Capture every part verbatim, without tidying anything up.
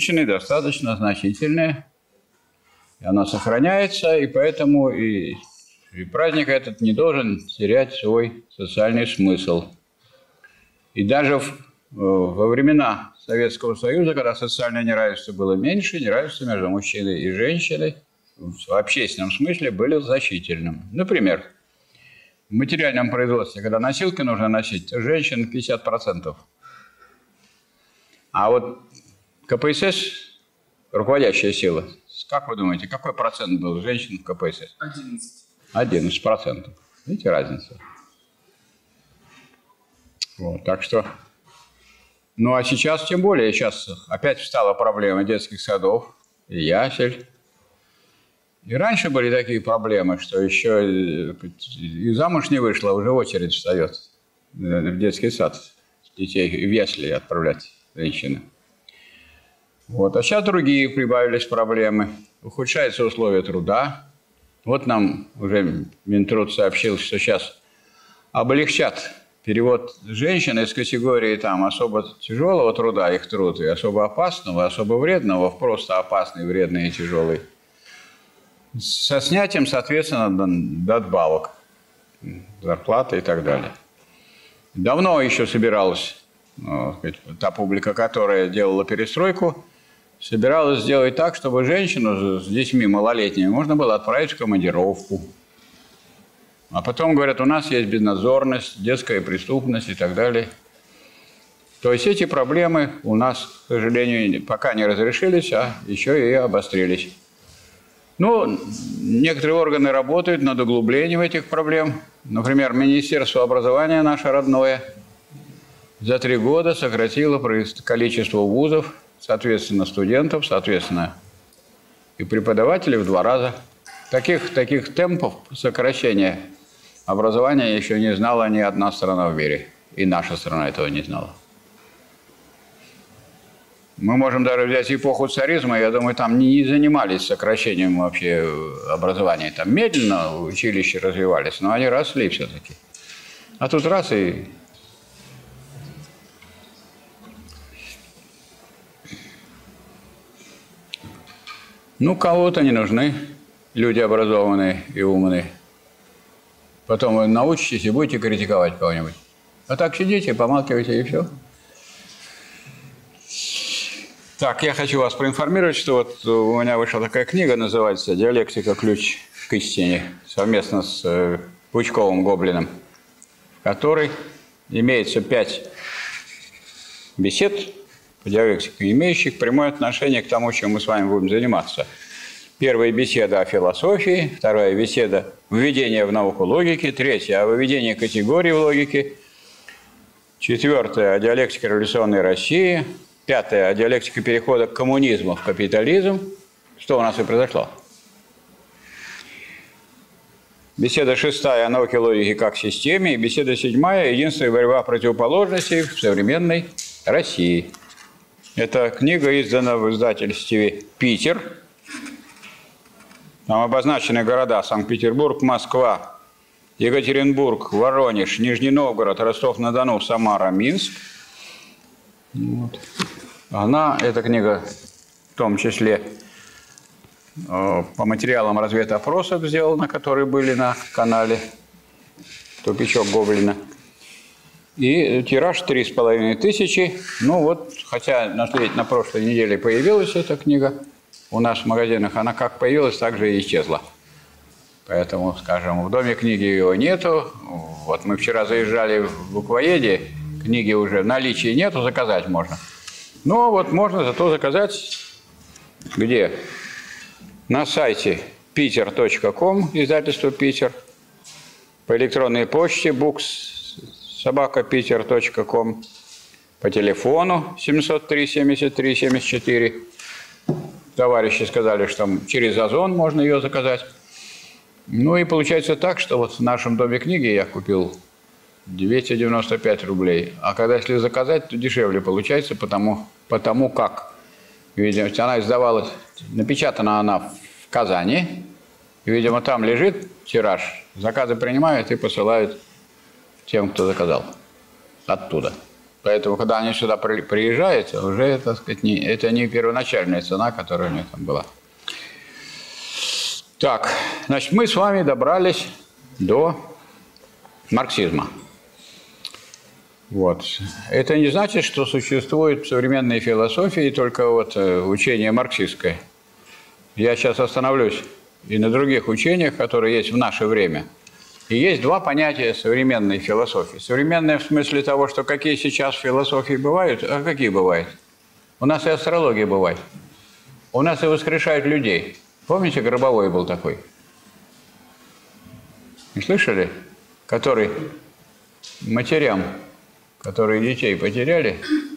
женщины достаточно значительное. И оно сохраняется, и поэтому и, и праздник этот не должен терять свой социальный смысл. И даже в, во времена Советского Союза, когда социальное неравенство было меньше, неравенство между мужчиной и женщиной в общественном смысле было значительным. Например, в материальном производстве, когда носилки нужно носить, то женщин пятьдесят процентов. А вот ка пэ эс эс, руководящая сила, как вы думаете, какой процент был женщин в ка пэ эс эс? одиннадцать. одиннадцать процентов. Видите разницу? Вот, так что... Ну, а сейчас тем более, сейчас опять встала проблема детских садов и ясель. И раньше были такие проблемы, что еще и замуж не вышла, уже очередь встает в детский сад. Детей в ясли отправлять женщины. Вот. А сейчас другие прибавились проблемы. Ухудшаются условия труда. Вот нам уже Минтруд сообщил, что сейчас облегчат перевод женщин из категории там, особо тяжелого труда, их труд, и особо опасного, особо вредного, в просто опасный, вредный и тяжелый. Со снятием, соответственно, надбавок, зарплаты и так далее. Давно еще собиралась, ну, та публика, которая делала перестройку, собиралась сделать так, чтобы женщину с детьми малолетними можно было отправить в командировку. А потом, говорят, у нас есть безнадзорность, детская преступность и так далее. То есть эти проблемы у нас, к сожалению, пока не разрешились, а еще и обострились. Ну, некоторые органы работают над углублением этих проблем. Например, Министерство образования наше родное за три года сократило количество вузов, соответственно, студентов, соответственно, и преподавателей в два раза. Таких, таких темпов сокращения образования еще не знала ни одна страна в мире. И наша страна этого не знала. Мы можем даже взять эпоху царизма, я думаю, там не занимались сокращением вообще образования. Там медленно училища развивались, но они росли все-таки. А тут раз и... Ну, кого-то не нужны люди образованные и умные. Потом вы научитесь и будете критиковать кого-нибудь. А так сидите, помалкивайте и все. Так, я хочу вас проинформировать, что вот у меня вышла такая книга, называется «Диалектика. Ключ к истине», совместно с Пучковым Гоблиным, в которой имеется пять бесед по диалектике, имеющих прямое отношение к тому, чем мы с вами будем заниматься. Первая беседа о философии, вторая беседа «Введение в науку логики», третья – о выведении категорий в логике, четвертая – о диалектике революционной России, пятое – о диалектике перехода к коммунизму в капитализм. Что у нас и произошло. Беседа шестая – о науке логики как системе. И беседа седьмая – единство и борьба противоположностей в современной России. Эта книга издана в издательстве «Питер». Там обозначены города Санкт-Петербург, Москва, Екатеринбург, Воронеж, Нижний Новгород, Ростов-на-Дону, Самара, Минск. Вот. Она, эта книга, в том числе э, по материалам разведопросов сделана, которые были на канале «Тупичок Гоблина». И тираж три с половиной тысячи. Ну вот, хотя на, на прошлой неделе появилась эта книга у нас в магазинах, она как появилась, так же и исчезла. Поэтому, скажем, в Доме книги ее нету. Вот мы вчера заезжали в Буквоеде, книги уже в наличии нету, заказать можно. Но вот можно зато заказать где? На сайте питер точка ком, издательство «Питер», по электронной почте books собака питер точка ком, по телефону семьсот три семьдесят три семьдесят четыре. Товарищи сказали, что там через Озон можно ее заказать. Ну и получается так, что вот в нашем Доме книги я купил двести девяносто пять рублей. А когда если заказать, то дешевле получается, потому, потому как, видимо, она издавалась, напечатана она в Казани, и, видимо, там лежит тираж, заказы принимают и посылают тем, кто заказал оттуда. Поэтому, когда они сюда приезжают, уже, так сказать, не, это не первоначальная цена, которая у них там была. Так, значит, мы с вами добрались до марксизма. Вот. Это не значит, что существует в современной философии только вот учение марксистское. Я сейчас остановлюсь и на других учениях, которые есть в наше время. И есть два понятия современной философии. Современная в смысле того, что какие сейчас философии бывают, а какие бывают? У нас и астрология бывает. У нас и воскрешают людей. Помните, Гробовой был такой? Не слышали? Который матерям, которые детей потеряли,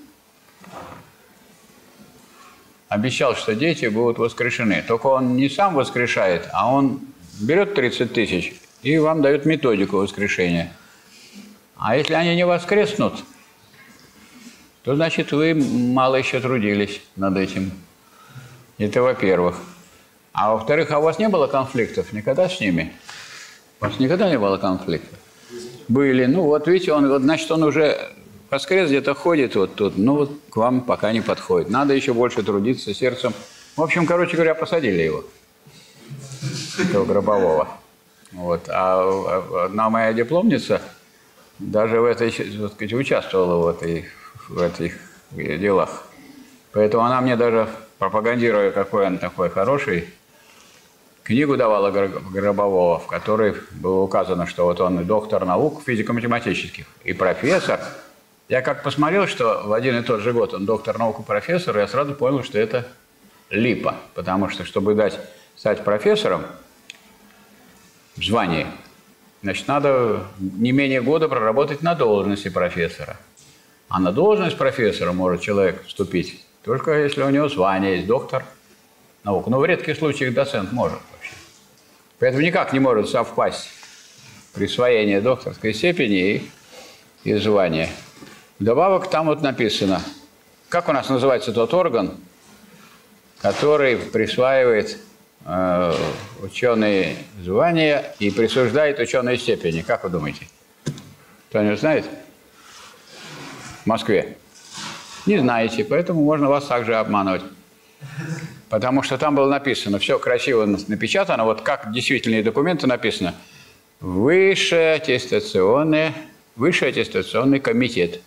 обещал, что дети будут воскрешены. Только он не сам воскрешает, а он берет тридцать тысяч и вам дает методику воскрешения. А если они не воскреснут, то, значит, вы мало еще трудились над этим. Это во-первых. А во-вторых, а у вас не было конфликтов никогда с ними? У вас никогда не было конфликтов? Были. Ну, вот видите, он, вот, значит, он уже воскрес, где-то ходит вот тут. Ну, вот к вам пока не подходит. Надо еще больше трудиться сердцем. В общем, короче говоря, посадили его. Этого Гробового. Вот. А одна моя дипломница даже в этой, так сказать, участвовала в, этой, в этих делах. Поэтому она мне даже, пропагандируя, какой он такой хороший, книгу давала Гробового, в которой было указано, что вот он и доктор наук физико-математических, и профессор. Я как посмотрел, что в один и тот же год он доктор наук и профессор, я сразу понял, что это липа. Потому что, чтобы дать, стать профессором в звании, значит, надо не менее года проработать на должности профессора. А на должность профессора может человек вступить только если у него звание есть, доктор наук. Но в редких случаях доцент может вообще. Поэтому никак не может совпасть присвоение докторской степени и, и звания. Вдобавок там вот написано, как у нас называется тот орган, который присваивает э, ученые звания и присуждает ученые степени. Как вы думаете? Кто-нибудь знает? В Москве. Не знаете, поэтому можно вас также обманывать. Потому что там было написано, все красиво напечатано, вот как действительные документы написано. Высший аттестационный, высший аттестационный комитет.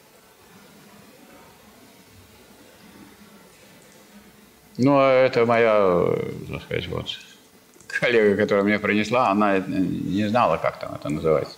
Ну, это моя, так сказать, вот, коллега, которая мне принесла, она не знала, как там это называется.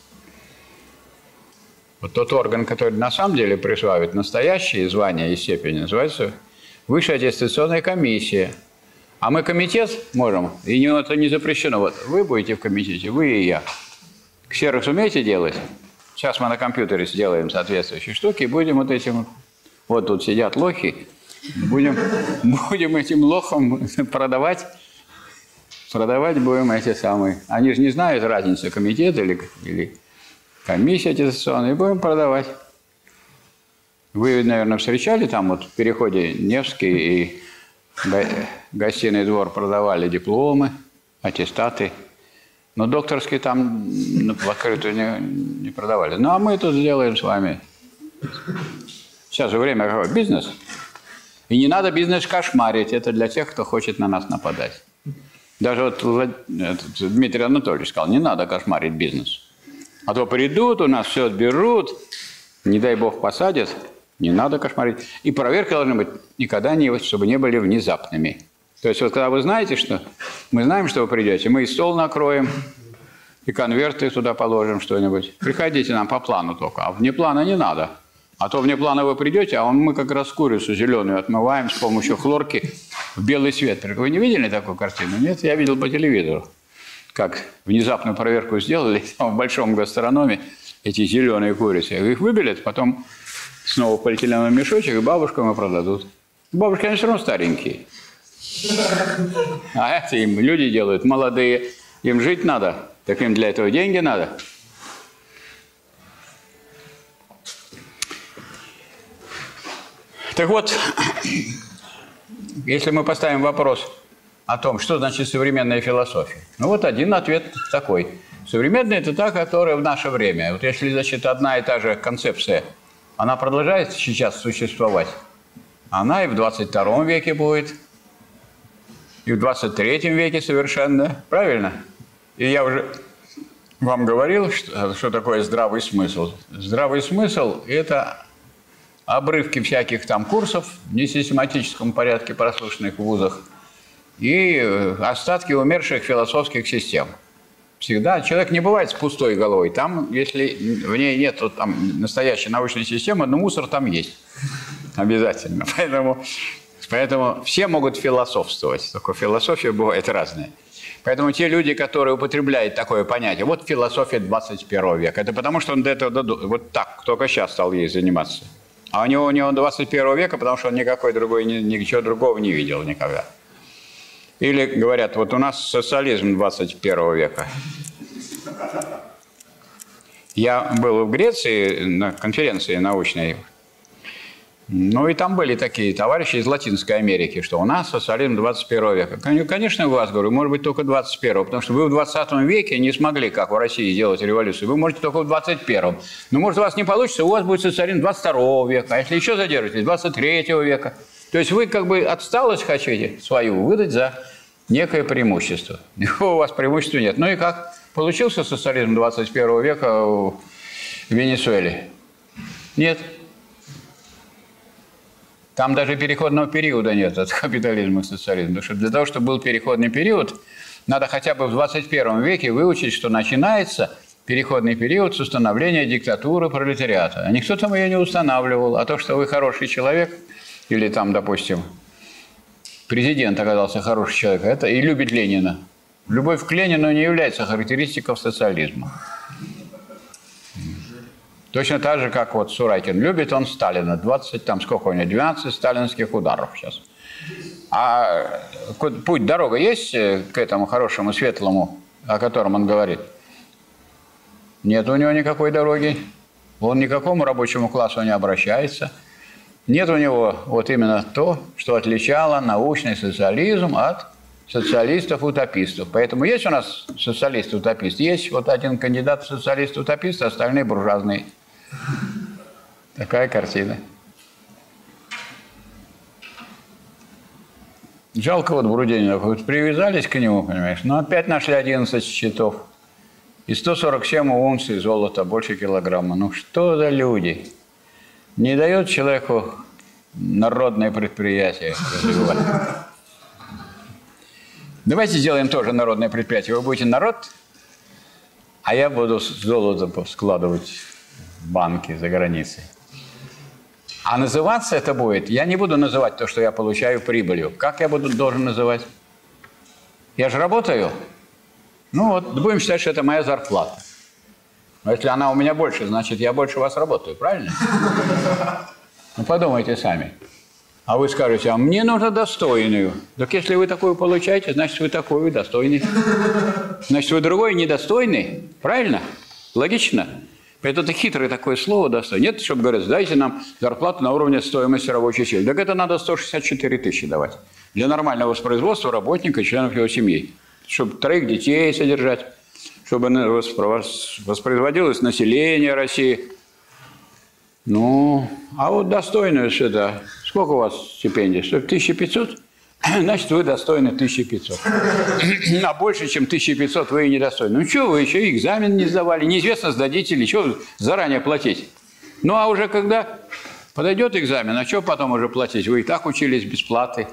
Вот тот орган, который на самом деле присваивает настоящие звания и степени, называется Высшая аттестационная комиссия. А мы комитет можем, и это не запрещено. Вот вы будете в комитете, вы и я. Ксерокс умеете делать? Сейчас мы на компьютере сделаем соответствующие штуки и будем вот этим... Вот тут сидят лохи. Будем, будем этим лохам продавать. Продавать будем эти самые. Они же не знают разницы, комитет или... или комиссия аттестационная, и будем продавать. Вы, наверное, встречали там вот в переходе Невский и Гостиный двор продавали дипломы, аттестаты. Но докторские там в открытую не, не продавали. Ну, а мы тут сделаем с вами. Сейчас же время какое? Бизнес. И не надо бизнес кошмарить. Это для тех, кто хочет на нас нападать. Даже вот Дмитрий Анатольевич сказал, не надо кошмарить бизнес. А то придут, у нас все отберут, не дай бог посадят, не надо кошмарить. И проверки должны быть никогда, не, чтобы не были внезапными. То есть вот когда вы знаете, что мы знаем, что вы придете, мы и стол накроем, и конверты туда положим что-нибудь. Приходите нам по плану только, а вне плана не надо. А то вне плана вы придете, а мы как раз курицу зеленую отмываем с помощью хлорки в белый свет. Вы не видели такую картину? Нет, я видел по телевизору. Как внезапную проверку сделали там, в большом гастрономе, эти зеленые курицы. Их выбелят, потом снова в полиэтиленовый мешочек, и бабушкам и продадут. Бабушки, они все равно старенькие. А это им люди делают, молодые. Им жить надо, так им для этого деньги надо. Так вот, если мы поставим вопрос о том, что значит современная философия. Ну вот один ответ такой. Современная – это та, которая в наше время. Вот если, значит, одна и та же концепция она продолжает сейчас существовать. Она и в двадцать втором веке будет, и в двадцать третьем веке совершенно. Правильно? И я уже вам говорил, что, что такое здравый смысл. Здравый смысл – это обрывки всяких там курсов в несистематическом порядке, прослушанных в вузах, и остатки умерших философских систем. Всегда человек не бывает с пустой головой. Там, если в ней нет вот, там, настоящей научной системы, но мусор там есть. Обязательно. Поэтому, поэтому все могут философствовать. Только философия бывает разная. Поэтому те люди, которые употребляют такое понятие, вот философия двадцать первого века, это потому, что он до этого вот так, только сейчас стал ей заниматься. А у него, у него двадцать первого века, потому что он никакой другой, ничего другого не видел никогда. Или говорят, вот у нас социализм двадцать первого века. Я был в Греции на конференции научной. Ну и там были такие товарищи из Латинской Америки, что у нас социализм двадцать первого века. Конечно, у вас, говорю, может быть, только двадцать первого, потому что вы в двадцатом веке не смогли, как в России, сделать революцию. Вы можете только в двадцать первом. Но, может, у вас не получится, у вас будет социализм двадцать второго века. А если еще задержитесь, двадцать третьего века. То есть вы как бы отсталость хотите свою выдать за некое преимущество. Никакого у вас преимущества нет. Ну и как? Получился социализм двадцать первого века в Венесуэле? Нет. Там даже переходного периода нет от капитализма к социализму. Потому что для того, чтобы был переходный период, надо хотя бы в двадцать первом веке выучить, что начинается переходный период с установления диктатуры пролетариата. А никто там ее не устанавливал. А то, что вы хороший человек, или там, допустим, президент оказался хороший человек, это и любит Ленина. Любовь к Ленину не является характеристикой социализма. Точно так же, как вот Сурайкин. Любит он Сталина. двадцать, там сколько у него, двенадцать сталинских ударов сейчас. А путь, дорога есть к этому хорошему, светлому, о котором он говорит? Нет у него никакой дороги. Он ни к какому рабочему классу не обращается. Нет у него вот именно то, что отличало научный социализм от социалистов-утопистов. Поэтому есть у нас социалист-утопист. Есть вот один кандидат в социалист-утопист, остальные буржуазные. Такая картина. Жалко вот Брудинина. Вот привязались к нему, понимаешь, но опять нашли одиннадцать счетов. И сто сорок семь унций золота, больше килограмма. Ну что за люди? Не дает человеку народное предприятие развивать. Давайте сделаем тоже народное предприятие. Вы будете народ, а я буду золото складывать в банки за границей. А называться это будет, я не буду называть то, что я получаю прибылью. Как я буду должен называть? Я же работаю. Ну вот, будем считать, что это моя зарплата. Но если она у меня больше, значит, я больше вас работаю, правильно? Ну, подумайте сами. А вы скажете, а мне нужно достойную. Так если вы такую получаете, значит, вы такой, вы достойный. Значит, вы другой недостойный. Правильно? Логично? Это хитрое такое слово достойный. Нет, чтобы говорят, дайте нам зарплату на уровне стоимости рабочей силы. Так это надо сто шестьдесят четыре тысячи давать. Для нормального воспроизводства работника и членов его семьи. Чтобы троих детей содержать. Чтобы воспроизводилось население России. Ну, а вот достойную сюда. Сколько у вас стипендий? тысяча пятьсот? Значит, вы достойны тысяча пятьсот. А больше, чем тысяча пятьсот, вы и недостойны. Ну, что вы еще экзамен не сдавали? Неизвестно, сдадите ли, что заранее платить? Ну, а уже когда подойдет экзамен, а что потом уже платить? Вы и так учились без платы.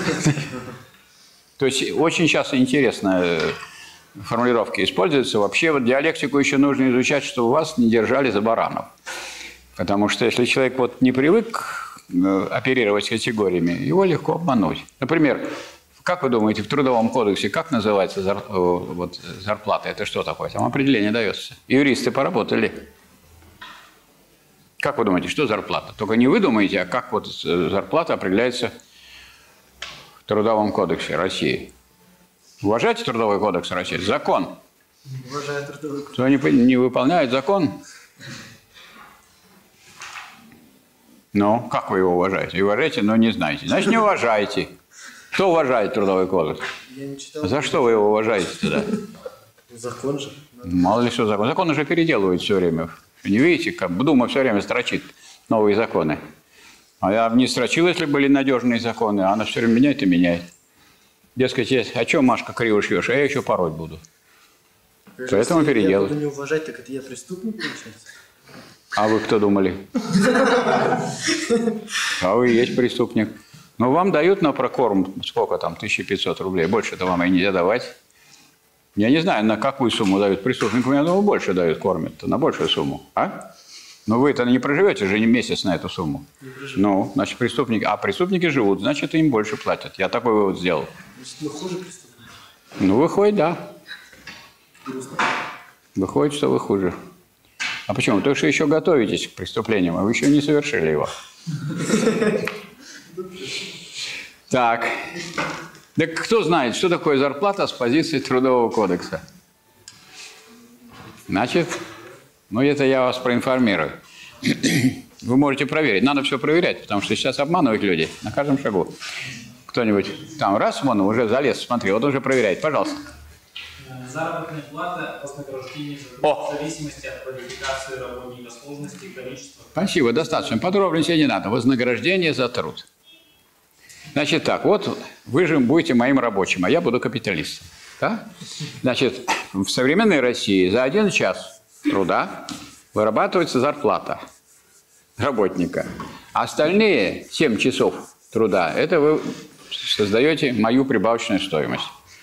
То есть, очень часто интересная формулировка используется. Вообще, вот диалектику еще нужно изучать, чтобы вас не держали за баранов. Потому что если человек вот не привык оперировать категориями, его легко обмануть. Например, как вы думаете, в Трудовом кодексе как называется зар... вот, зарплата? Это что такое? Там определение дается. Юристы поработали. Как вы думаете, что зарплата? Только не вы думаете, а как вот зарплата определяется в Трудовом кодексе России? Уважаете Трудовой кодекс России? Закон. Уважаю Трудовой кодекс. Кто не, не выполняет закон? Ну, как вы его уважаете? Уважаете, но не знаете. Значит, не уважаете. Кто уважает Трудовой кодекс? Я не читал. За что вы его уважаете тогда? Закон же. Мало ли что закон. Закон уже переделывают все время. Не видите, как Дума все время строчит. новые законы. А я не строчил, если были надежные законы, а она все время меняет и меняет. Дескать, а что, Машка, криво шьешь, а я еще пороть буду. Даже Поэтому если переделать. я буду не уважать, так это я преступник, получается? А вы кто думали? А вы и есть преступник. Ну, вам дают на прокорм, сколько там, тысяча пятьсот рублей. Больше-то вам и нельзя давать. Я не знаю, на какую сумму дают преступнику. Я думаю, больше дают, кормят, на большую сумму. А? Но вы-то не проживете же не месяц на эту сумму. Ну, значит, преступники... А преступники живут, значит, им больше платят. Я такой вывод сделал. Значит, мы хуже преступники. Ну, выходит, да. Грустно. Выходит, что вы хуже. А почему? Потому что еще готовитесь к преступлениям, а вы еще не совершили его. Так. Так кто знает, что такое зарплата с позиции Трудового кодекса? Значит, ну это я вас проинформирую. Вы можете проверить. Надо все проверять, потому что сейчас обманывают люди на каждом шагу. Кто-нибудь там раз, вон, уже залез, смотри, вот уже проверяет. Пожалуйста. Заработная плата, вознаграждение О! в зависимости от квалификации работника, сложности и количества. Спасибо, достаточно. Подробнее не надо. Вознаграждение за труд. Значит так, вот вы же будете моим рабочим, а я буду капиталистом. Да? Значит, в современной России за один час труда вырабатывается зарплата работника. А остальные семь часов труда, это вы создаете мою прибавочную стоимость.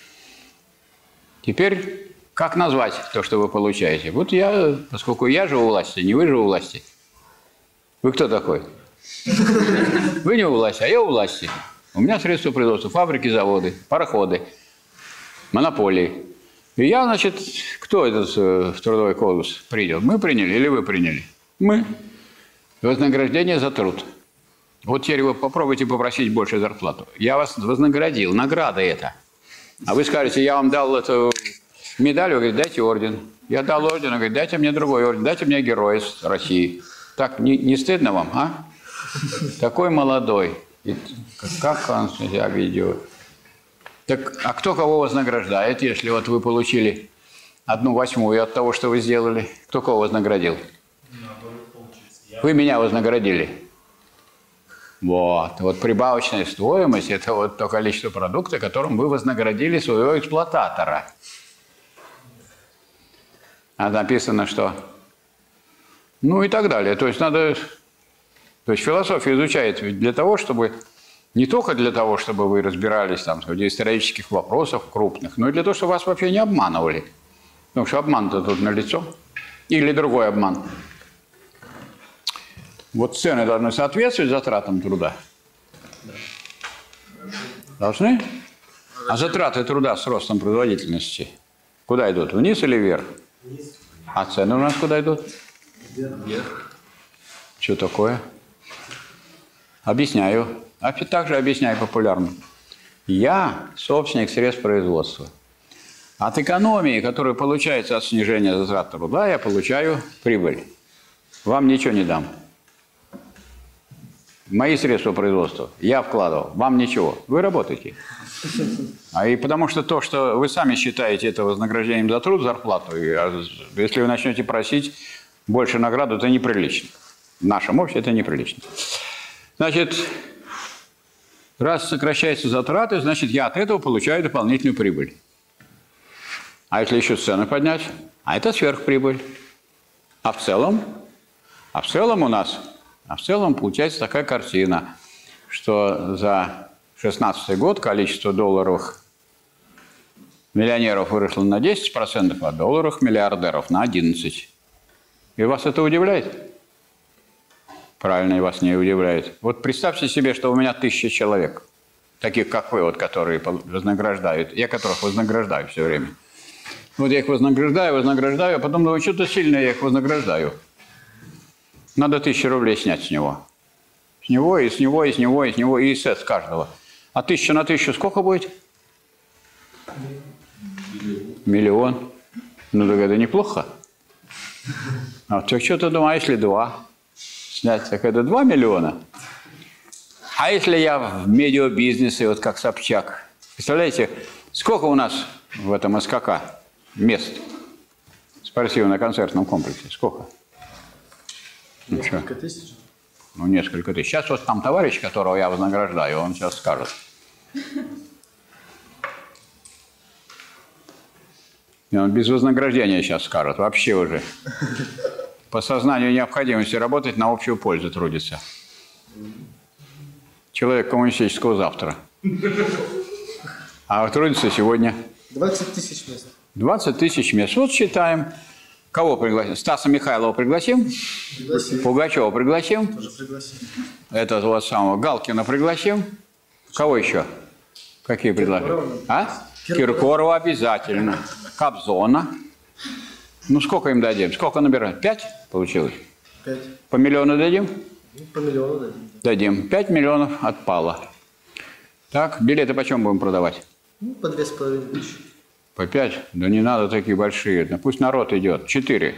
Теперь, как назвать то, что вы получаете? Вот я, поскольку я живу у власти, не вы же у власти. Вы кто такой? Вы не у власти, а я у власти. У меня средства производства, фабрики, заводы, пароходы, монополии. И я, значит, кто этот э, трудовой кодекс принял? Мы приняли или вы приняли? Мы. Вознаграждение за труд. Вот теперь вы попробуйте попросить больше зарплату. Я вас вознаградил, награда это. А вы скажете, я вам дал эту медаль, вы говорите, дайте орден. Я дал орден, он говорит, дайте мне другой орден, дайте мне Героя России. Так, не, не стыдно вам, а? Такой молодой. И как он себя ведет? Так, а кто кого вознаграждает, если вот вы получили одну восьмую от того, что вы сделали? Кто кого вознаградил? Вы меня вознаградили. Вот. Вот прибавочная стоимость – это вот то количество продукта, которым вы вознаградили своего эксплуататора. А написано, что… Ну и так далее. То есть надо… То есть философию изучает для того, чтобы… Не только для того, чтобы вы разбирались там, в исторических вопросах крупных, но и для того, чтобы вас вообще не обманывали. Потому что обман-то тут налицо. Или другой обман. Вот цены должны соответствовать затратам труда. Должны? А затраты труда с ростом производительности куда идут? Вниз или вверх? Вниз. А цены у нас куда идут? Вверх. Что такое? Объясняю. А также объясняю популярно. Я собственник средств производства. От экономии, которая получается от снижения затрат труда, я получаю прибыль. Вам ничего не дам. Мои средства производства я вкладывал, вам ничего. Вы работаете. А и потому что то, что вы сами считаете это вознаграждением за труд, зарплату, и, а если вы начнете просить больше награду, это неприлично. В нашем обществе это неприлично. Значит, раз сокращаются затраты, значит, я от этого получаю дополнительную прибыль. А если еще цены поднять, а это сверхприбыль. А в целом, а в целом у нас... А в целом получается такая картина, что за шестнадцатый год количество долларовых миллионеров выросло на десять процентов, а долларовых миллиардеров на одиннадцать процентов. И вас это удивляет? Правильно, и вас не удивляет. Вот представьте себе, что у меня тысяча человек, таких как вы, вот, которые вознаграждают, я которых вознаграждаю все время. Вот я их вознаграждаю, вознаграждаю, а потом думаю, что-то сильно я их вознаграждаю. Надо тысячу рублей снять с него. С него, и с него, и с него, и с него, и с каждого. А тысяча на тысячу сколько будет? Миллион. Миллион. Ну, так это неплохо. А так что ты думаешь, если два снять, так это два миллиона. А если я в медиабизнесе, вот как Собчак, представляете, сколько у нас в этом СКК мест в спортивно-концертном комплексе? Сколько? Несколько тысяч. Ну, несколько тысяч. Сейчас вот там товарищ, которого я вознаграждаю, он сейчас скажет. И он без вознаграждения сейчас скажет, вообще уже. По сознанию необходимости работать на общую пользу трудится. Человек коммунистического завтра. А трудится сегодня. двадцать тысяч мест. двадцать тысяч мест. Вот считаем. Кого пригласим? Стаса Михайлова пригласим? Пригласим. Пугачева пригласим? Тоже пригласим. Это вот самого Галкина пригласим. Кого еще? Какие предложения? А? Киркорова обязательно. Кобзона. Ну, сколько им дадим? Сколько набираем? Пять получилось? Пять. По миллиону дадим? Ну, по миллиону дадим. Дадим. Пять миллионов отпало. Так, билеты почем будем продавать? Ну, по две с половиной тысячи. По пять? Да не надо такие большие. Да пусть народ идет. Четыре.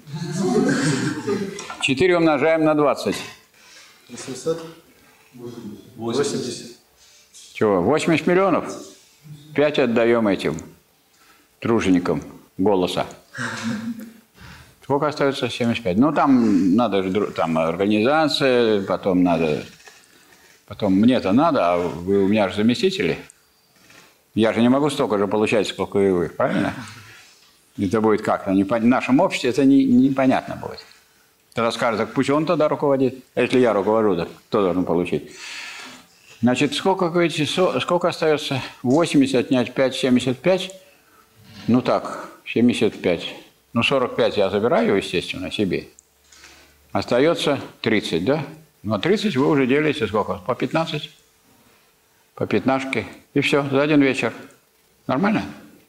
Четыре умножаем на двадцать. восемьсот. восемьдесят. Чего? восемьдесят миллионов? Пять отдаем этим труженикам «Голоса». Сколько остается? семьдесят пять. Ну, там надо же, там организация, потом надо... Потом мне-то надо, а вы у меня же заместители. Я же не могу столько же получать, сколько и вы, правильно? Это будет как-то непонятно. В нашем обществе это не, непонятно будет. Тогда скажут, так пусть он тогда руководит. А если я руковожу, так кто должен получить? Значит, сколько, говорите, сколько остается? восемьдесят отнять пять, семьдесят пять. Ну так, семьдесят пять. Ну, сорок пять я забираю, естественно, себе. Остается тридцать, да? Ну, а тридцать вы уже делите сколько? По пятнадцать? По пятнашке. И все, за один вечер. Нормально?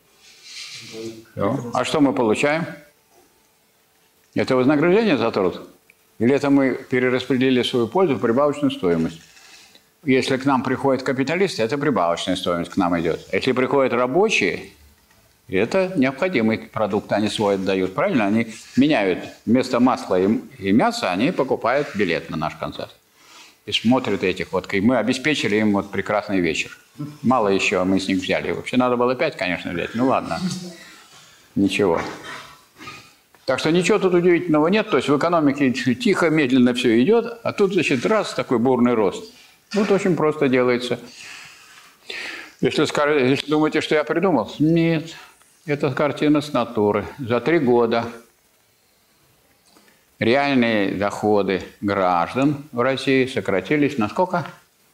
Все. А что мы получаем? Это вознаграждение за труд? Или это мы перераспределили свою пользу в прибавочную стоимость? Если к нам приходят капиталисты, это прибавочная стоимость к нам идет. Если приходят рабочие, это необходимый продукт, они свой отдают. Правильно? Они меняют вместо масла и, и мяса, они покупают билет на наш концерт. И смотрят этих вот. И мы обеспечили им вот прекрасный вечер. Мало еще мы с них взяли. Вообще надо было пять, конечно, взять. Ну ладно. Ничего. Так что ничего тут удивительного нет. То есть в экономике тихо, медленно все идет, а тут, значит, раз такой бурный рост. Вот очень просто делается. Если, скажете, если думаете, что я придумал, нет. Это картина с натуры. За три года реальные доходы граждан в России сократились на сколько?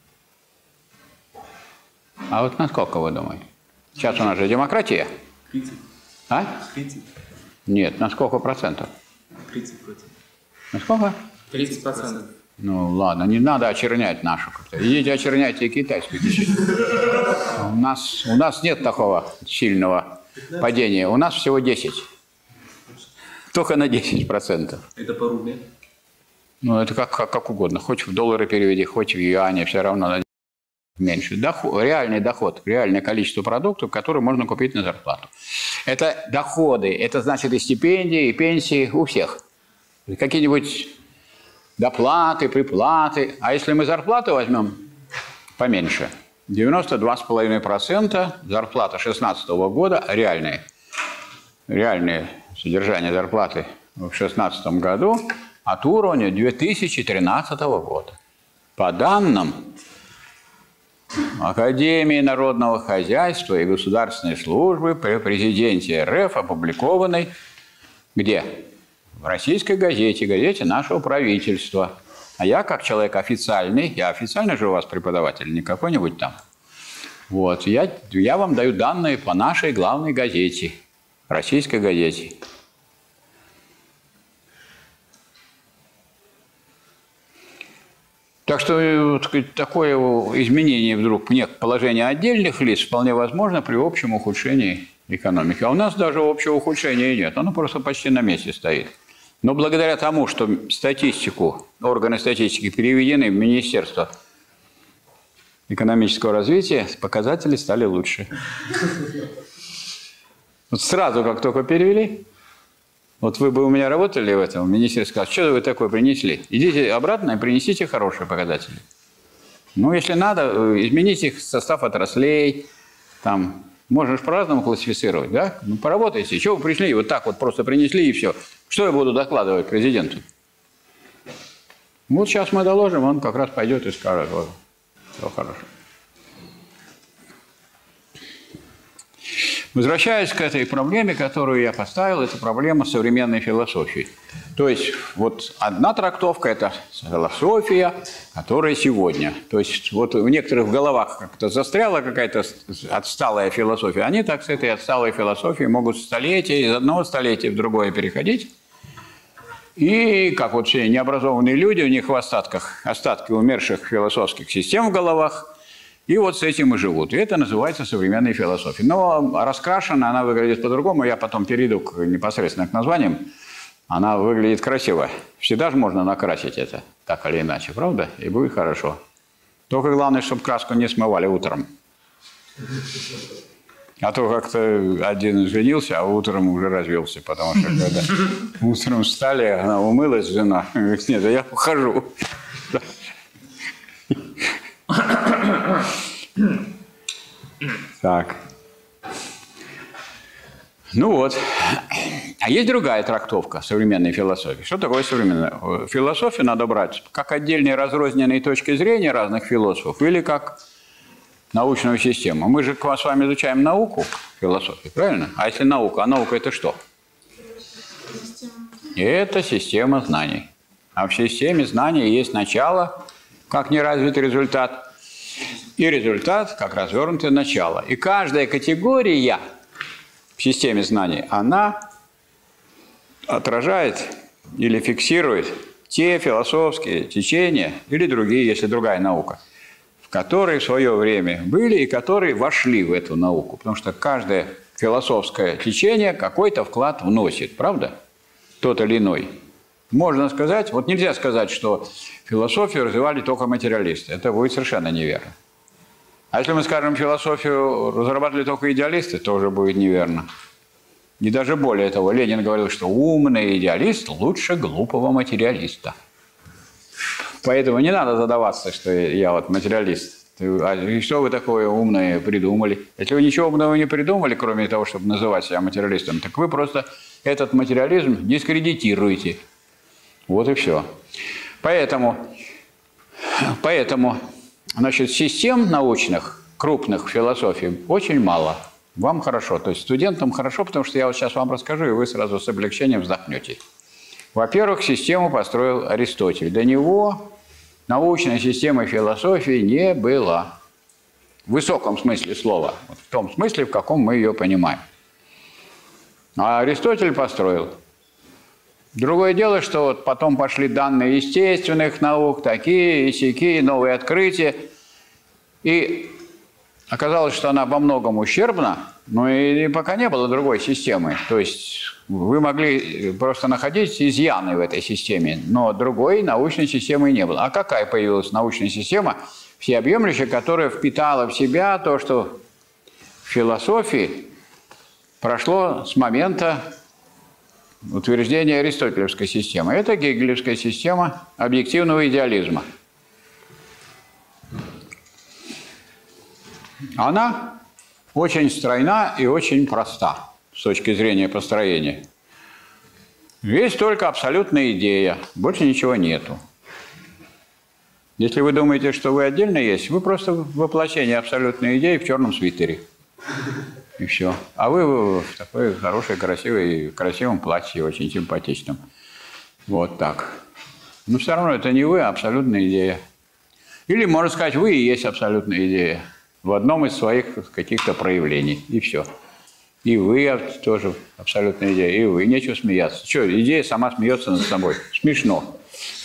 А вот на сколько, вы думаете? Сейчас у нас же демократия. тридцать. А? тридцать. Нет, на сколько процентов? тридцать процентов. На сколько? тридцать процентов. Ну ладно, не надо очернять нашу как-то. Идите очерняйте и китайскую. У нас, у нас нет такого сильного падения. У нас всего десять. Только на десять процентов. Это по рубле? Ну, это как, как, как угодно. Хоть в доллары переведи, хоть в юане, все равно меньше. Доход, реальный доход, реальное количество продуктов, которые можно купить на зарплату. Это доходы, это значит и стипендии, и пенсии у всех. Какие-нибудь доплаты, приплаты. А если мы зарплату возьмем поменьше, девяносто два с половиной процента зарплата две тысячи шестнадцатого года реальные. Реальные содержание зарплаты в две тысячи шестнадцатом году от уровня две тысячи тринадцатого года. По данным Академии народного хозяйства и государственной службы при президенте РФ, опубликованной где? В российской газете, газете нашего правительства. А я, как человек официальный, я официально же у вас преподаватель, не какой-нибудь там. Вот, я, я вам даю данные по нашей главной газете, российской газете. Так что так, такое изменение вдруг нет положения отдельных лиц вполне возможно при общем ухудшении экономики. А у нас даже общего ухудшения нет, оно просто почти на месте стоит. Но благодаря тому, что статистику, органы статистики переведены в Министерство экономического развития, показатели стали лучше. Вот сразу, как только перевели, вот вы бы у меня работали в этом, министр сказал, что вы такое принесли? Идите обратно и принесите хорошие показатели. Ну, если надо, измените их состав отраслей, там, можно же по-разному классифицировать, да? Ну, поработайте. Чего вы пришли, вот так вот просто принесли и все. Что я буду докладывать президенту? Вот сейчас мы доложим, он как раз пойдет и скажет, вот, все хорошо. Возвращаясь к этой проблеме, которую я поставил, это проблема современной философии. То есть вот одна трактовка – это философия, которая сегодня. То есть вот в некоторых в головах как-то застряла какая-то отсталая философия. Они так с этой отсталой философией могут столетия, из одного столетия в другое переходить. И как вот все необразованные люди, у них в остатках, остатки умерших философских систем в головах, и вот с этим и живут. И это называется современной философией. Но раскрашена она выглядит по-другому. Я потом перейду к, непосредственно к названиям. Она выглядит красиво. Всегда же можно накрасить это, так или иначе, правда? И будет хорошо. Только главное, чтобы краску не смывали утром. А то как-то один женился, а утром уже развелся. Потому что когда утром встали, она умылась, жена. Говорит, нет, я ухожу. Так. Ну вот. А есть другая трактовка современной философии. Что такое современная? Философию надо брать как отдельные разрозненные точки зрения разных философов или как научную систему. Мы же с вами изучаем науку философии, правильно? А если наука? А наука – это что? Это система знаний. А в системе знаний есть начало, как неразвитый результат, и результат, как развернутое начало. И каждая категория в системе знаний, она отражает или фиксирует те философские течения или другие, если другая наука, в которые в свое время были и которые вошли в эту науку. Потому что каждое философское течение какой-то вклад вносит, правда? Тот или иной. Можно сказать, вот нельзя сказать, что философию развивали только материалисты. Это будет совершенно неверно. А если мы скажем, философию разрабатывали только идеалисты, тоже будет неверно. И даже более того, Ленин говорил, что умный идеалист лучше глупого материалиста. Поэтому не надо задаваться, что я вот материалист. А что вы такое умное придумали? Если вы ничего умного не придумали, кроме того, чтобы называть себя материалистом, так вы просто этот материализм дискредитируете. Вот и все. Поэтому, поэтому значит, систем научных, крупных философий очень мало. Вам хорошо. То есть студентам хорошо, потому что я вот сейчас вам расскажу, и вы сразу с облегчением вздохнете. Во-первых, систему построил Аристотель. До него научной системы философии не было. В высоком смысле слова. Вот в том смысле, в каком мы ее понимаем. А Аристотель построил. Другое дело, что вот потом пошли данные естественных наук, такие и сякие, новые открытия. И оказалось, что она во многом ущербна, но и пока не было другой системы. То есть вы могли просто находить изъяны в этой системе, но другой научной системы не было. А какая появилась научная система, всеобъемлющая, которая впитала в себя то, что в философии прошло с момента утверждения аристотелевской системы. Это гегелевская система объективного идеализма. Она очень стройна и очень проста с точки зрения построения. Есть только абсолютная идея, больше ничего нету. Если вы думаете, что вы отдельно есть, вы просто воплощение абсолютной идеи в черном свитере. И все. А вы в такой хорошей, красивой, красивом платье, очень симпатичном. Вот так. Но все равно это не вы, а абсолютная идея. Или, можно сказать, вы и есть абсолютная идея. В одном из своих каких-то проявлений. И все. И вы тоже абсолютная идея. И вы. Нечего смеяться. Что, идея сама смеется над собой. Смешно.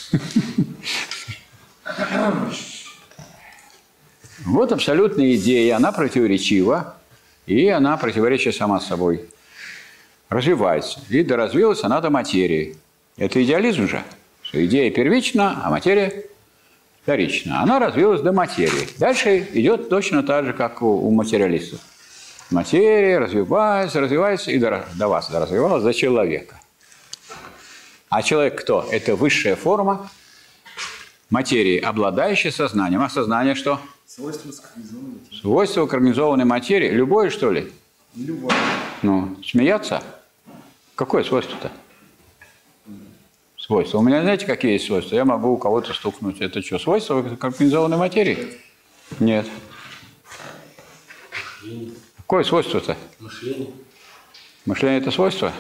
Вот абсолютная идея. Она противоречива. И она, противоречия сама с собой, развивается. И доразвилась она до материи. Это идеализм же. Что идея первична, а материя вторична. Она развилась до материи. Дальше идет точно так же, как у, у материалистов. Материя развивается, развивается и до, до вас развивалась до человека. А человек кто? Это высшая форма материи, обладающая сознанием. А сознание что? Свойства организованной материи. Свойства организованной материи. Любое, что ли? Любое. Ну, смеяться? Какое свойство-то? Свойства. У меня, знаете, какие есть свойства? Я могу у кого-то стукнуть. Это что, свойства организованной материи? Нет. Мышление. Какое свойство-то? Мышление. Мышление – это свойство?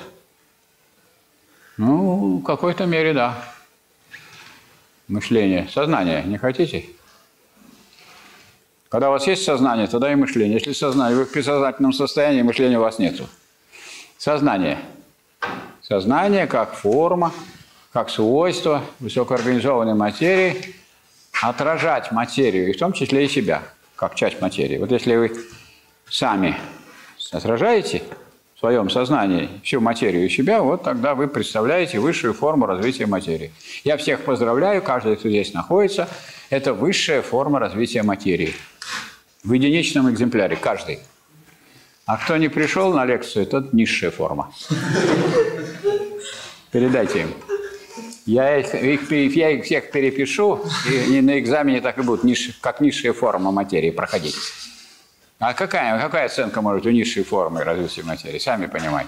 Ну, в какой-то мере, да. Мышление. Сознание не хотите? Когда у вас есть сознание, тогда и мышление. Если сознание, вы в бессознательном состоянии, мышления у вас нету. Сознание. Сознание как форма, как свойство высокоорганизованной материи отражать материю, и в том числе и себя, как часть материи. Вот если вы сами отражаете в своем сознании всю материю и себя, вот тогда вы представляете высшую форму развития материи. Я всех поздравляю, каждый, кто здесь находится, это высшая форма развития материи. В единичном экземпляре, каждый. А кто не пришел на лекцию, тот низшая форма. Передайте им. Я их, их, я их всех перепишу, и на экзамене так и будут, низшие, как низшая форма материи проходить. А какая, какая оценка может у низшей формы развития материи? Сами понимаете.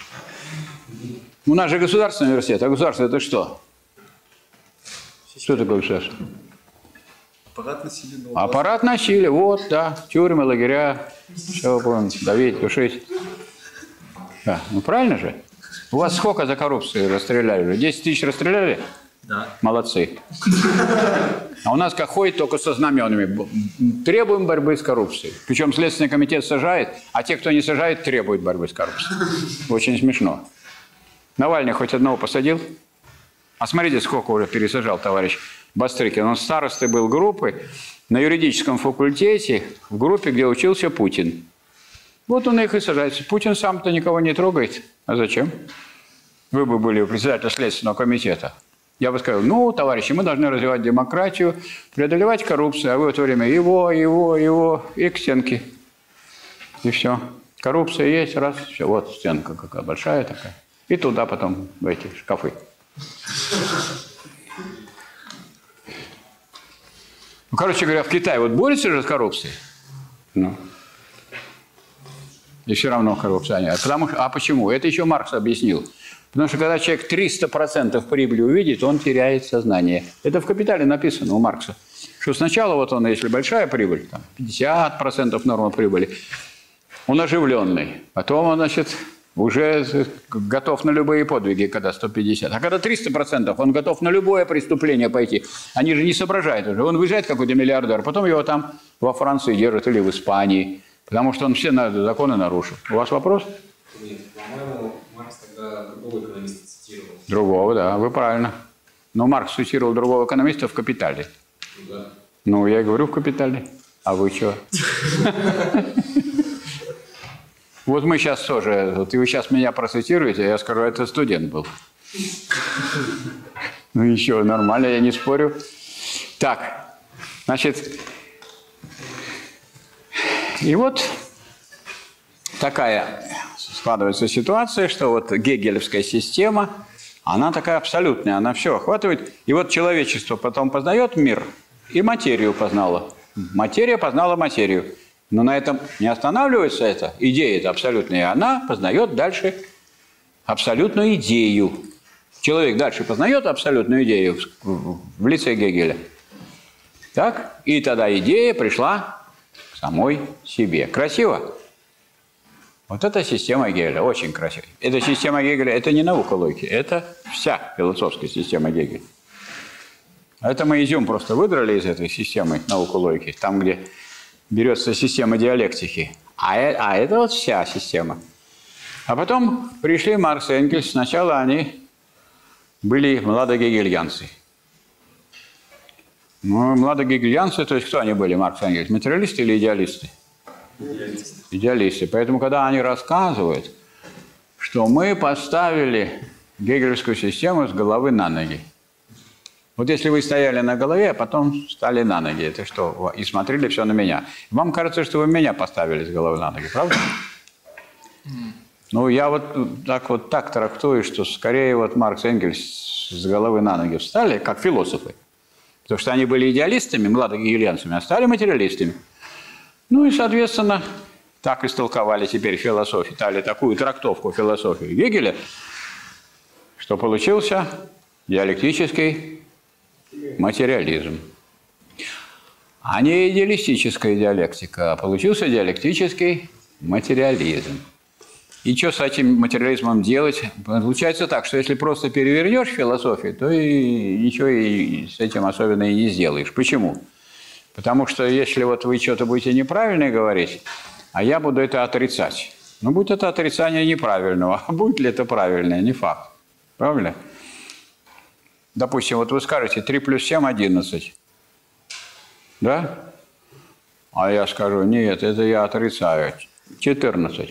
У нас же государственный университет, а государство это что? Что такое государство? Аппарат насилия. Аппарат насилия, вот, да. Тюрьмы, лагеря, все будем давить, душить. Да, ну правильно же? У вас сколько за коррупцию расстреляли? десять тысяч расстреляли? Да. Молодцы. А у нас как ходит только со знаменами. Требуем борьбы с коррупцией. Причем Следственный комитет сажает, а те, кто не сажает, требуют борьбы с коррупцией. Очень смешно. Навальный хоть одного посадил? А смотрите, сколько уже пересажал товарищ Бастрыкин. Он старостой был группы на юридическом факультете, в группе, где учился Путин. Вот он их и сажает. Путин сам-то никого не трогает. А зачем? Вы бы были председателем Следственного комитета. Я бы сказал, ну, товарищи, мы должны развивать демократию, преодолевать коррупцию, а вы в это время его, его, его и к стенке. И все. Коррупция есть, раз, все. Вот стенка какая большая такая. И туда потом в эти шкафы. Ну, короче говоря, в Китае вот борется же с коррупцией. Ну. И все равно коррупция нет. Потому, а почему? Это еще Маркс объяснил. Потому что когда человек триста процентов прибыли увидит, он теряет сознание. Это в «Капитале» написано у Маркса. Что сначала вот он, если большая прибыль, там, пятьдесят процентов норма прибыли, он оживленный. Потом он, значит, уже готов на любые подвиги, когда сто пятьдесят. А когда триста процентов, он готов на любое преступление пойти. Они же не соображают уже. Он выезжает какой-то миллиардер, потом его там во Франции держат или в Испании. Потому что он все законы нарушил. У вас вопрос? Нет, по-моему, Маркс тогда другого экономиста цитировал. Другого, да, вы правильно. Но Маркс цитировал другого экономиста в «Капитале». Да. Ну, я и говорю в «Капитале». А вы что? Вот мы сейчас тоже, вот и вы сейчас меня процитируете, а я скажу, это студент был. Ну, еще нормально, я не спорю. Так, значит... И вот такая складывается ситуация, что вот гегелевская система, она такая абсолютная, она все охватывает. И вот человечество потом познает мир, и материю познало. Материя познала материю. Но на этом не останавливается эта идея, это абсолютная, и она познает дальше абсолютную идею. Человек дальше познает абсолютную идею в лице Гегеля. Так? И тогда идея пришла самой себе. Красиво? Вот эта система Гегеля, очень красивая. Эта система Гегеля, это не наука логики, это вся философская система Гегеля. Это мы изюм просто выдрали из этой системы науки логики, там, где берется система диалектики. А, а это вот вся система. А потом пришли Маркс и Энгельс. Сначала они были младогегельянцы. Ну, младогегельянцы, то есть кто они были, Маркс и Энгельс? Материалисты или идеалисты? Идеалисты. Идеалисты. Поэтому, когда они рассказывают, что мы поставили гегелевскую систему с головы на ноги. Вот если вы стояли на голове, а потом стали на ноги, это что? И смотрели все на меня. Вам кажется, что вы меня поставили с головы на ноги, правда? Ну, я вот так вот так трактую, что скорее вот Маркс и Энгельс с головы на ноги встали, как философы. Потому что они были идеалистами, младогегельянцами, а стали материалистами. Ну и, соответственно, так истолковали теперь философию, дали такую трактовку философии Гегеля, что получился Диалектический материализм. А не идеалистическая диалектика, а получился диалектический материализм. И что с этим материализмом делать? Получается так, что если просто перевернешь философию, то и ничего и с этим особенно и не сделаешь. Почему? Потому что если вот вы что-то будете неправильно говорить, а я буду это отрицать. Ну, будет это отрицание неправильного. А будет ли это правильное? Не факт. Правильно? Допустим, вот вы скажете три плюс семь – одиннадцать. Да? А я скажу, нет, это я отрицаю. четырнадцать.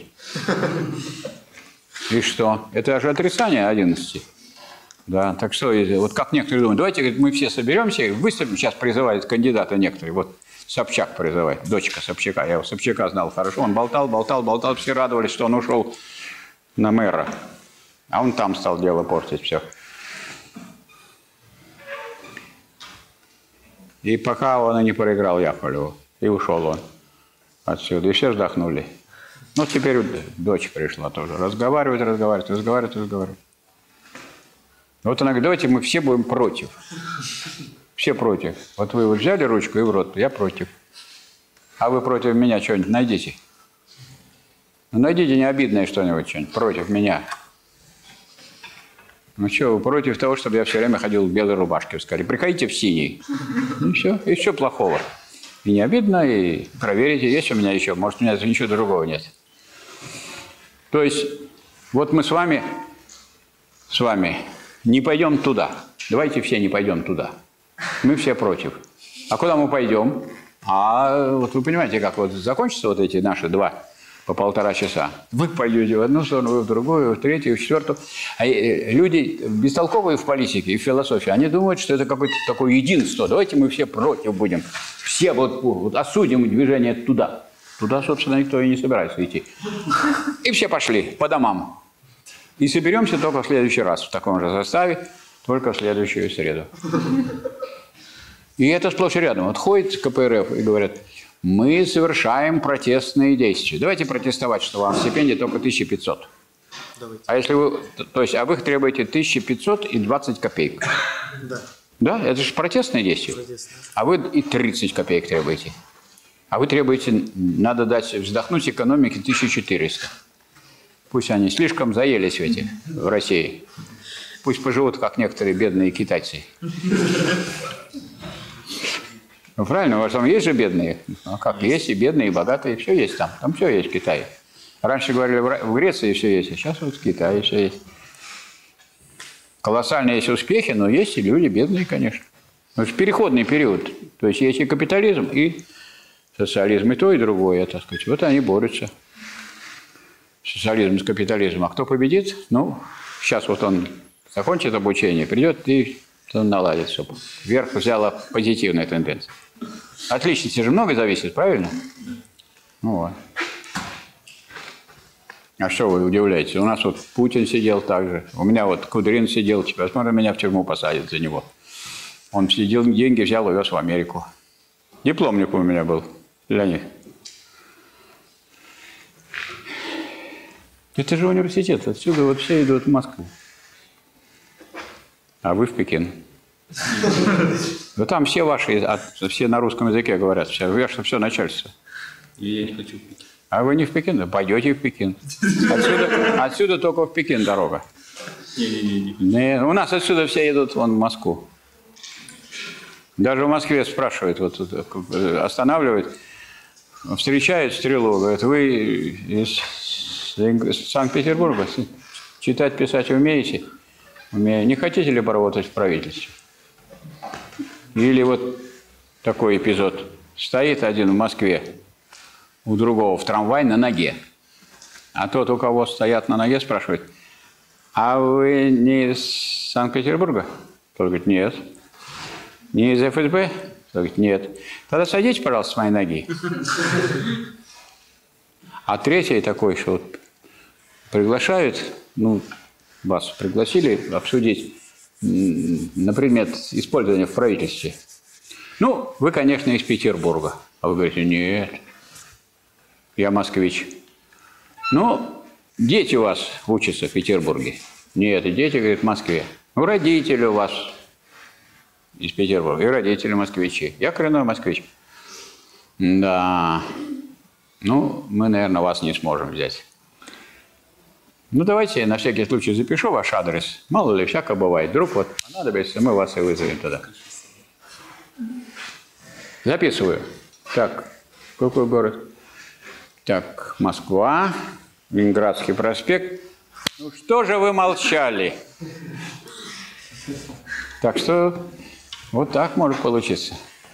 И что? Это же отрицание одиннадцати. Да, так что, вот как некоторые думают, давайте говорит, мы все соберемся и выставим, сейчас призывают кандидата некоторые, вот Собчак призывает, дочка Собчака, я его Собчака знал хорошо, он болтал, болтал, болтал, все радовались, что он ушел на мэра, а он там стал дело портить все. И пока он и не проиграл Яковлеву, и ушел он отсюда, и все вздохнули. Ну, теперь дочь пришла тоже, разговаривает, разговаривает, разговаривает, разговаривает. Вот она говорит, давайте мы все будем против. Все против. Вот вы вот взяли ручку и в рот, я против. А вы против меня что-нибудь найдите. Ну, найдите необидное что-нибудь, что-нибудь против меня. Ну что, вы против того, чтобы я все время ходил в белой рубашке, сказали, приходите в синий. И все, и все плохого. И не обидно, и проверите, есть у меня еще, может, у меня ничего другого нет. То есть, вот мы с вами, с вами не пойдем туда. Давайте все не пойдем туда. Мы все против. А куда мы пойдем? А вот вы понимаете, как вот закончатся вот эти наши два по полтора часа. Вы пойдете в одну сторону, вы в другую, в третью, в четвертую. А люди бестолковые в политике и в философии, они думают, что это какое-то такое единство. Давайте мы все против будем. Все вот, вот осудим движение туда. Туда, собственно, никто и не собирается идти. И все пошли по домам. И соберемся только в следующий раз в таком же составе, только в следующую среду. И это сплошь и рядом. Вот ходит ка пэ эр эф и говорят, мы совершаем протестные действия. Давайте протестовать, что вам стипендия только тысяча пятьсот. Давайте. А если вы, то есть, а вы требуете тысяча пятьсот и двадцать копеек. Да. Да? Это же протестные действия. Протестные. А вы и тридцать копеек требуете. А вы требуете, надо дать вздохнуть экономике тысячу четыреста. Пусть они слишком заелись в эти, в России. Пусть поживут, как некоторые бедные китайцы. Ну, правильно, у вас там есть же бедные? А как? Есть и бедные, и богатые, все есть там. Там все есть в Китае. Раньше говорили, в Греции все есть, а сейчас вот в Китае все есть. Колоссальные есть успехи, но есть и люди бедные, конечно. Это переходный период. То есть есть и капитализм, и социализм, и то, и другое, так сказать. Вот они борются. Социализм с капитализмом. А кто победит? Ну, сейчас вот он закончит обучение, придет и наладит все. Вверх взяла позитивная тенденция. От личности же много зависит, правильно? Ну вот. А что вы удивляетесь? У нас вот Путин сидел так же. У меня вот Кудрин сидел. Теперь, смотрю, меня в тюрьму посадят за него. Он сидел, деньги взял, увез в Америку. Дипломник у меня был для них. Это же университет. Отсюда вот все идут в Москву. А вы в Пекин. Да там все ваши, все на русском языке говорят. Все, что все начальство. Я не хочу в Пекин. А вы не в Пекин? Да пойдете в Пекин. Отсюда, отсюда только в Пекин дорога. Не-не-не. У нас отсюда все идут вон в Москву. Даже в Москве спрашивают, вот, останавливают, встречают стрелу, говорят, вы из Санкт-Петербурга читать, писать умеете? Не хотите ли поработать в правительстве? Или вот такой эпизод. Стоит один в Москве, у другого в трамвай на ноге. А тот, у кого стоят на ноге, спрашивает, а вы не из Санкт-Петербурга? Тот говорит, нет. Не из эф эс бэ? Тот говорит, нет. Тогда садитесь, пожалуйста, с моей ноги. А третий такой, что вот приглашают, ну, вас пригласили обсудить на предмет использования в правительстве. Ну, вы, конечно, из Петербурга. А вы говорите, нет, я москвич. Ну, дети у вас учатся в Петербурге. Нет, дети, говорят, в Москве. Ну, родители у вас из Петербурга, и родители москвичи. Я коренной москвич. Да. Ну, мы, наверное, вас не сможем взять. Ну, давайте я на всякий случай запишу ваш адрес. Мало ли, всякое бывает. Вдруг вот понадобится, мы вас и вызовем тогда. Записываю. Так, какой город? Так, Москва, Ленинградский проспект. Ну, что же вы молчали? Так что вот так может получиться.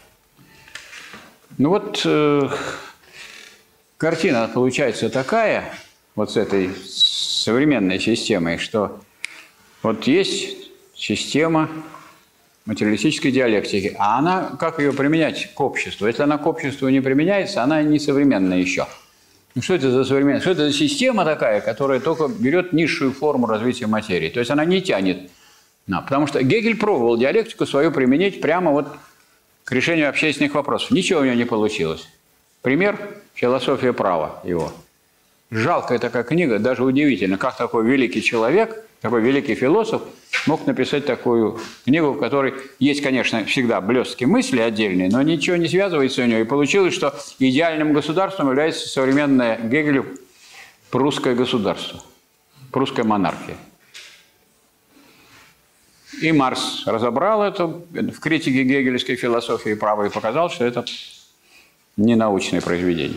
Ну вот э, картина получается такая, вот с этой современной системой, что вот есть система материалистической диалектики, а она, как ее применять к обществу? Если она к обществу не применяется, она не современная еще. Ну что это за современная? Что это за система такая, которая только берет низшую форму развития материи? То есть она не тянет. Да, потому что Гегель пробовал диалектику свою применить прямо вот к решению общественных вопросов. Ничего у него не получилось. Пример – «Философия права» его. Жалкая такая книга, даже удивительно, как такой великий человек, такой великий философ мог написать такую книгу, в которой есть, конечно, всегда блестки мысли отдельные, но ничего не связывается у нее. И получилось, что идеальным государством является современное Гегелю прусское государство, прусская монархия. И Маркс разобрал это в критике гегелевской философии права и показал, что это не научное произведение.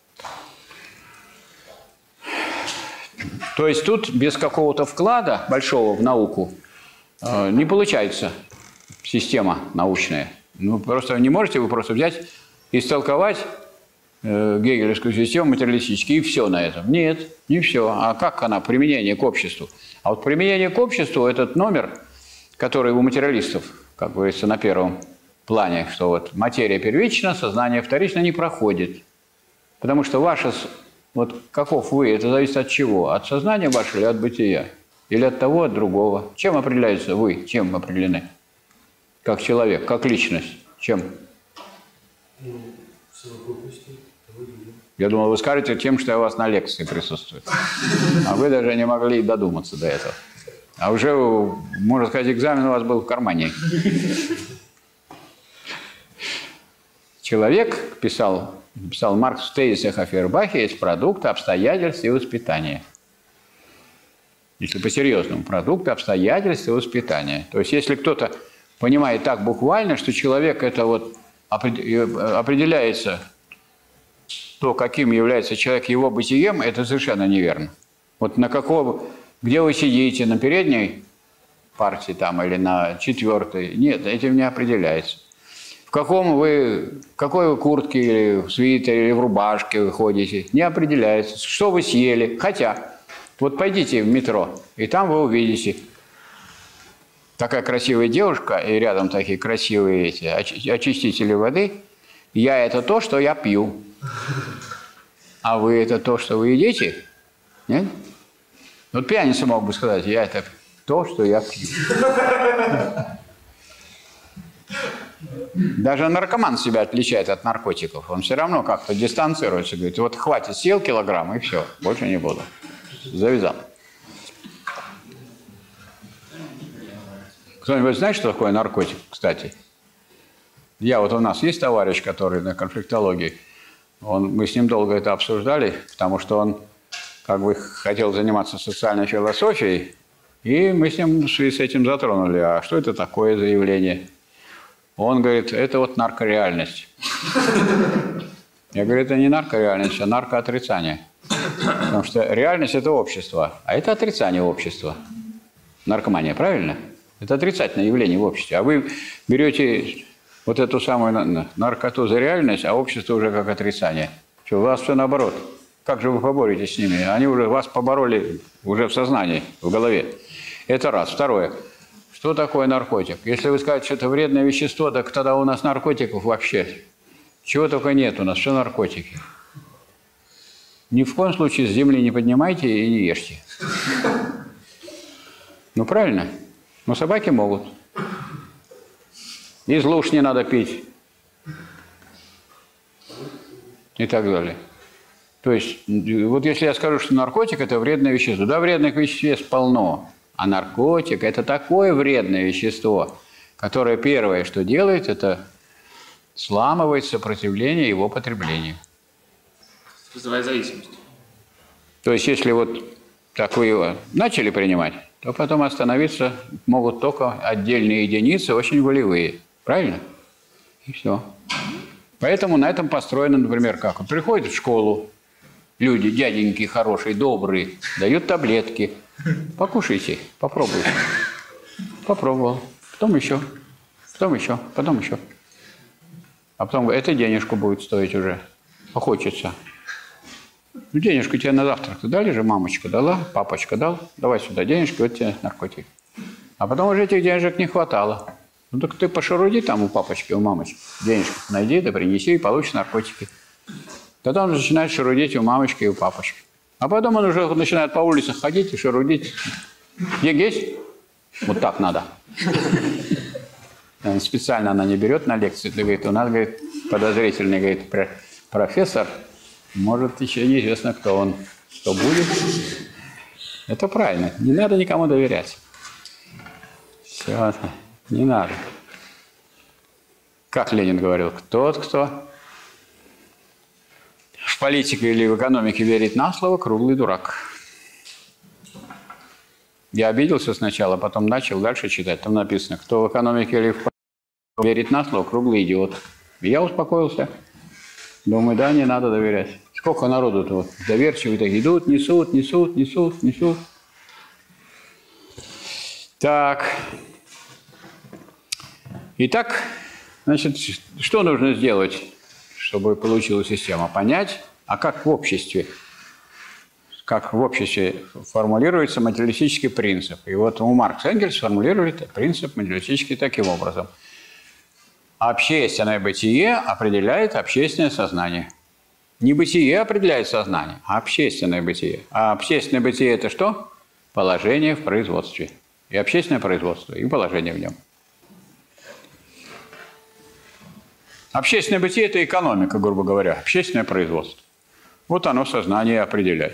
То есть тут без какого-то вклада большого в науку э, не получается система научная. Ну, просто не можете вы просто взять и истолковать э, гегелевскую систему материалистически, и все на этом. Нет, не все. А как она? Применение к обществу. А вот применение к обществу, этот номер, который у материалистов, как говорится, на первом плане, что вот материя первична, сознание вторично, не проходит. Потому что ваше... Вот каков вы, это зависит от чего? От сознания вашего или от бытия? Или от того, от другого? Чем определяется вы? Чем определены? Как человек, как личность? Чем? Я думал, вы скажете тем, что я у вас на лекции присутствую. А вы даже не могли додуматься до этого. А уже, можно сказать, экзамен у вас был в кармане. Человек, писал... Написал Маркс в тезисах о Фейербахе, есть продукт обстоятельств и воспитания. Если по-серьезному, продукт обстоятельств и воспитания. То есть, если кто-то понимает так буквально, что человек это вот определяется, то, каким является человек его бытием, это совершенно неверно. Вот на какого, где вы сидите, на передней партии там или на четвертой, нет, этим не определяется. В каком вы, в какой вы куртке, или в свитере, или в рубашке вы ходите, не определяется. Что вы съели. Хотя, вот пойдите в метро, и там вы увидите такая красивая девушка, и рядом такие красивые эти очистители воды. Я – это то, что я пью. А вы – это то, что вы едите? Нет? Вот пьяница мог бы сказать, я – это то, что я пью. Даже наркоман себя отличает от наркотиков. Он все равно как-то дистанцируется. Говорит, вот хватит, съел килограмм, и все, больше не буду. Завязал. Кто-нибудь знает, что такое наркотик, кстати? Я вот у нас есть товарищ, который на конфликтологии. Он, мы с ним долго это обсуждали, потому что он как бы хотел заниматься социальной философией, и мы с ним в связи с этим затронули. А что это такое заявление? Он говорит, это вот наркореальность. Я говорю, это не наркореальность, а наркоотрицание. Потому что реальность – это общество, а это отрицание общества. Наркомания, правильно? Это отрицательное явление в обществе. А вы берете вот эту самую наркоту за реальность, а общество уже как отрицание. Что, у вас все наоборот. Как же вы поборетесь с ними? Они уже вас побороли уже в сознании, в голове. Это раз. Второе. Что такое наркотик? Если вы скажете, что это вредное вещество, так тогда у нас наркотиков вообще чего только нет, у нас все наркотики. Ни в коем случае с земли не поднимайте и не ешьте. Ну, правильно? Но собаки могут. Из луж не надо пить. И так далее. То есть, вот если я скажу, что наркотик – это вредное вещество, да, вредных веществ полно. А наркотик – это такое вредное вещество, которое первое, что делает, это сламывает сопротивление его потреблению. Вызывает зависимость. То есть, если вот так вы его начали принимать, то потом остановиться могут только отдельные единицы, очень волевые. Правильно? И все. Поэтому на этом построено, например, как? Приходят в школу люди, дяденьки хорошие, добрые, дают таблетки. Покушайте, попробуйте. Попробовал. Потом еще, потом еще, потом еще. А потом это денежку будет стоить уже. Хочется. Ну, денежку тебе на завтрак дали же, мамочка дала, папочка дал. Давай сюда денежку, вот тебе наркотик. А потом уже этих денежек не хватало. Ну так ты пошаруди там у папочки, у мамочки. Денежку найди, да принеси и получишь наркотики. Тогда он начинает шарудить у мамочки и у папочки. А потом он уже начинает по улицах ходить и шарудить. Деньги есть? Вот так надо. Специально она не берет на лекции. Ты говорит, у нас, говорит, подозрительный, говорит, профессор. Может, еще неизвестно, кто он, что будет. Это правильно. Не надо никому доверять. Все, не надо. Как Ленин говорил, тот, кто в политике или в экономике верит на слово, круглый дурак. Я обиделся сначала, потом начал дальше читать. Там написано, кто в экономике или в политике верит на слово, круглый идиот. И я успокоился. Думаю, да, не надо доверять. Сколько народу-то вот доверчивые так идут, несут, несут, несут, несут. Так. Итак, значит, что нужно сделать, чтобы получилась система? Понять, а как в обществе, как в обществе формулируется материалистический принцип. И вот у Маркс и Энгельс формулировали принцип материалистический таким образом. Общественное бытие определяет общественное сознание. Не бытие определяет сознание, а общественное бытие. А общественное бытие – это что? Положение в производстве. И общественное производство, и положение в нем. Общественное бытие – это экономика, грубо говоря, общественное производство. Вот оно сознание определяет.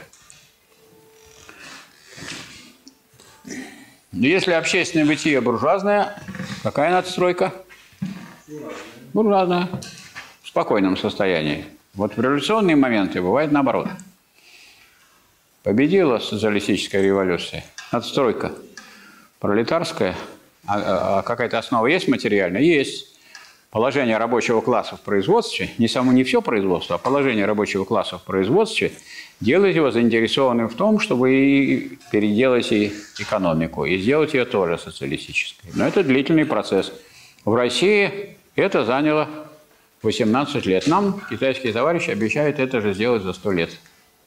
Если общественное бытие буржуазное, какая надстройка? Буржуазная. В спокойном состоянии. Вот в революционные моменты бывает наоборот. Победила социалистическая революция, надстройка пролетарская, а, а какая-то основа есть материальная? Есть. Положение рабочего класса в производстве, не само не все производство, а положение рабочего класса в производстве делает его заинтересованным в том, чтобы и переделать и экономику, и сделать ее тоже социалистической. Но это длительный процесс. В России это заняло восемнадцать лет. Нам китайские товарищи обещают это же сделать за сто лет.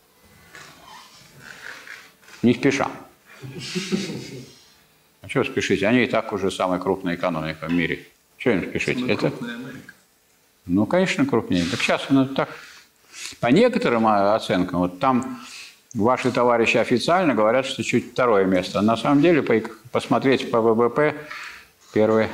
Не спеша. А чего спешить? Они и так уже самая крупная экономика в мире. Чего им спешить? Самая это... крупная Америка. Ну, конечно, крупнее. Так сейчас ну, так. По некоторым оценкам, вот там ваши товарищи официально говорят, что чуть второе место. А на самом деле, по... посмотреть по вэ вэ пэ, первое.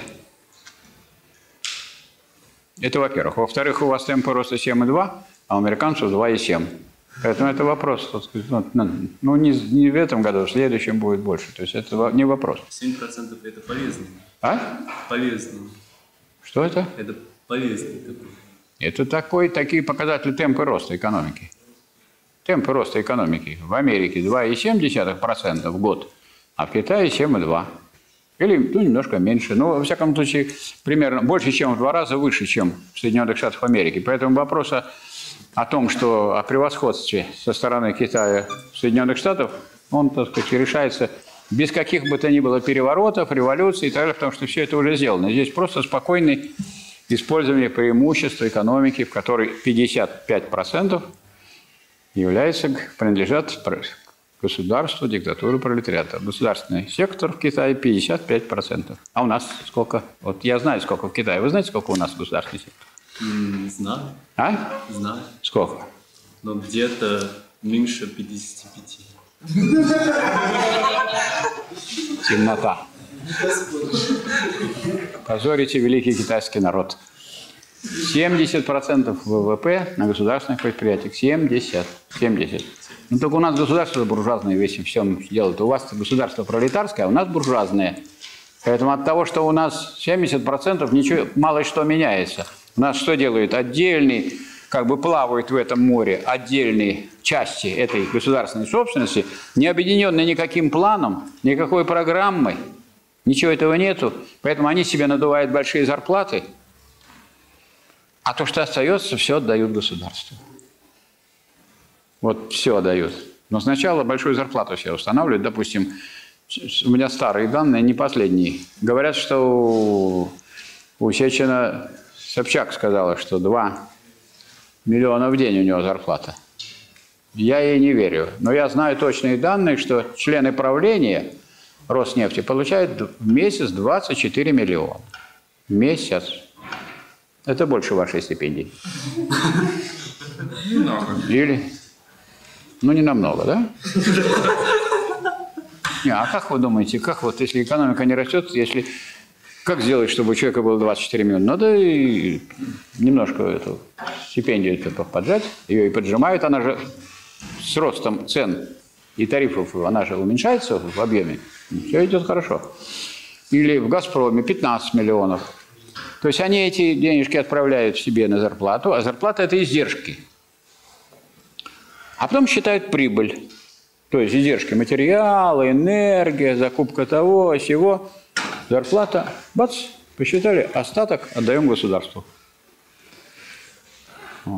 Это во-первых. Во-вторых, у вас темпы роста семь и два, а у американцев два и семь. Поэтому это вопрос. Ну, не, не в этом году, в следующем будет больше. То есть это не вопрос. семь процентов это полезно. А? Полезно. Что это? Это полезно. Это такой, такие показатели темпы роста экономики. Темпы роста экономики. В Америке два и семь десятых процента в год, а в Китае семь и два. Или ну, немножко меньше. Но, во всяком случае, примерно больше, чем в два раза выше, чем в Соединенных Штатах Америки. Поэтому вопрос о, о том, что о превосходстве со стороны Китая Соединенных Штатов, он, так сказать, решается без каких бы то ни было переворотов, революций и так далее, потому что все это уже сделано. Здесь просто спокойное использование преимущества экономики, в которой пятьдесят пять процентов является, принадлежат государству, диктатуре пролетариата. Государственный сектор в Китае пятьдесят пять процентов. А у нас сколько? Вот я знаю, сколько в Китае. Вы знаете, сколько у нас государственный сектор? М, Знаю. А? Знаю. Сколько? Но где-то меньше пятидесяти пяти. Темнота. Позорите великий китайский народ. семьдесят процентов ВВП на государственных предприятиях. семьдесят. семьдесят. Ну, только у нас государство буржуазное весь всем делает. У вас государство пролетарское, а у нас буржуазное. Поэтому от того, что у нас семьдесят процентов, ничего, мало что меняется. У нас что делают? Отдельный, как бы плавают в этом море отдельные части этой государственной собственности, не объединенные никаким планом, никакой программой. Ничего этого нету. Поэтому они себе надувают большие зарплаты, а то, что остается, все отдают государству. Вот все отдают. Но сначала большую зарплату себе устанавливают. Допустим, у меня старые данные, не последние. Говорят, что у Сечина Собчак сказала, что два миллиона в день у него зарплата. Я ей не верю. Но я знаю точные данные, что члены правления Роснефти получают в месяц двадцать четыре миллиона. В месяц. Это больше вашей стипендии. Или... Ну, не намного, да? Не, а как вы думаете, как вот, если экономика не растет, если... Как сделать, чтобы у человека было двадцать четыре миллиона? Надо и немножко эту стипендию поджать, ее и поджимают, она же с ростом цен и тарифов, она же уменьшается в объеме, все идет хорошо. Или в «Газпроме» пятнадцать миллионов. То есть они эти денежки отправляют себе на зарплату, а зарплата – это издержки. А потом считают прибыль. То есть издержки материала, энергия, закупка того, сего. Зарплата, бац, посчитали, остаток отдаем государству. Вот.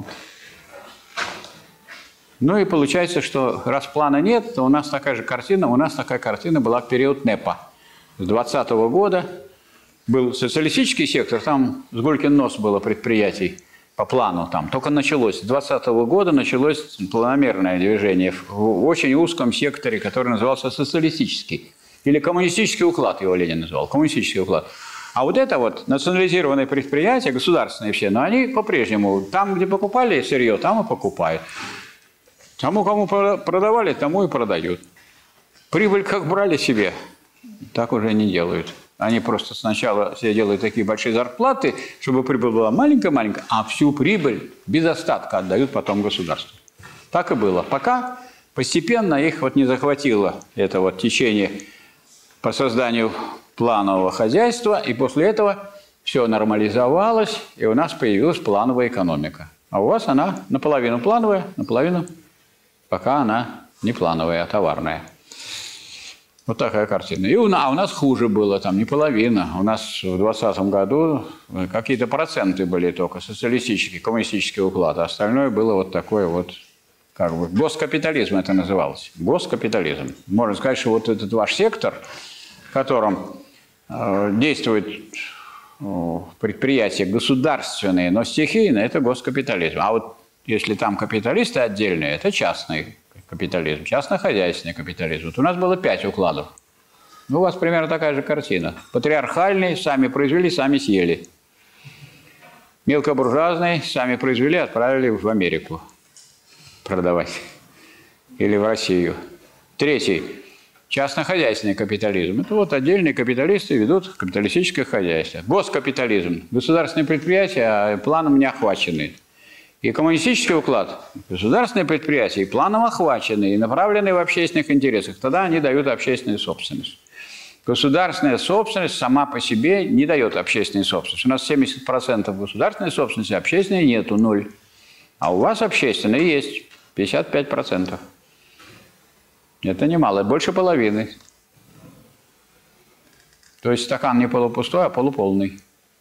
Ну и получается, что раз плана нет, то у нас такая же картина, у нас такая картина была в период НЭПа. С двадцатого года был социалистический сектор, там с гулькин нос было предприятий по плану там. Только началось, с двадцатого года началось планомерное движение в очень узком секторе, который назывался социалистический. Или коммунистический уклад, его Ленин назвал, коммунистический уклад. А вот это вот национализированные предприятия, государственные все, но они по-прежнему, там, где покупали сырье, там и покупают. Тому, кому продавали, тому и продают. Прибыль как брали себе, так уже не делают. Они просто сначала себе делают такие большие зарплаты, чтобы прибыль была маленькая-маленькая, а всю прибыль без остатка отдают потом государству. Так и было. Пока постепенно их вот не захватило это вот течение по созданию планового хозяйства, и после этого все нормализовалось, и у нас появилась плановая экономика. А у вас она наполовину плановая, наполовину пока она не плановая, а товарная. Вот такая картина. И у нас, а у нас хуже было, там не половина. У нас в двадцатом году какие-то проценты были только, социалистический, коммунистический уклад, а остальное было вот такое вот, как бы, госкапитализм это называлось. Госкапитализм. Можно сказать, что вот этот ваш сектор, в котором э, действуют э, предприятия государственные, но стихийные, это госкапитализм. А вот если там капиталисты отдельные, это частный капитализм, частно-хозяйственный капитализм. Вот у нас было пять укладов. Ну, у вас примерно такая же картина. Патриархальный, сами произвели, сами съели. Мелкобуржуазный, сами произвели, отправили в Америку продавать. Или в Россию. Третий. Частно-хозяйственный капитализм. Это вот отдельные капиталисты ведут капиталистическое хозяйство. Госкапитализм. Государственные предприятия планом не охвачены. И коммунистический уклад, государственные предприятия, и планом охвачены, и направлены в общественных интересах. Тогда они дают общественную собственность. Государственная собственность сама по себе не дает общественной собственности. У нас семьдесят процентов государственной собственности, общественной нету, ноль. А у вас общественной есть пятьдесят пять процентов. Это немало, больше половины. То есть стакан не полупустой, а полуполный.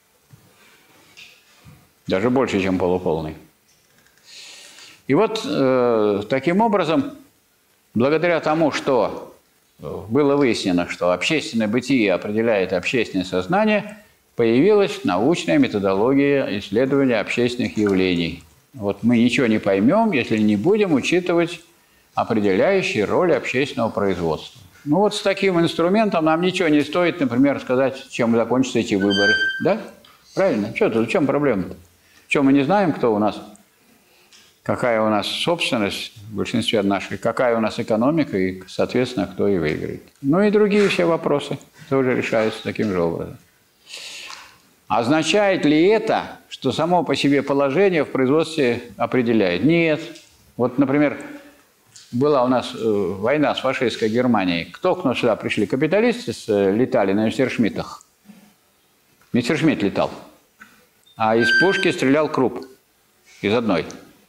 Даже больше, чем полуполный. И вот э, таким образом, благодаря тому, что было выяснено, что общественное бытие определяет общественное сознание, появилась научная методология исследования общественных явлений. Вот мы ничего не поймем, если не будем учитывать определяющие роли общественного производства. Ну вот с таким инструментом нам ничего не стоит, например, сказать, чем закончатся эти выборы. Да? Правильно? Что тут? В чем проблема? Что мы не знаем, кто у нас, какая у нас собственность в большинстве нашей, какая у нас экономика и, соответственно, кто и выиграет. Ну и другие все вопросы тоже решаются таким же образом. Означает ли это, что само по себе положение в производстве определяет? Нет. Вот, например, была у нас э, война с фашистской Германией. Кто к нам сюда пришли? Капиталисты с, э, летали на мессершмиттах. Мессершмитт летал. А из пушки стрелял Круп. Из одной.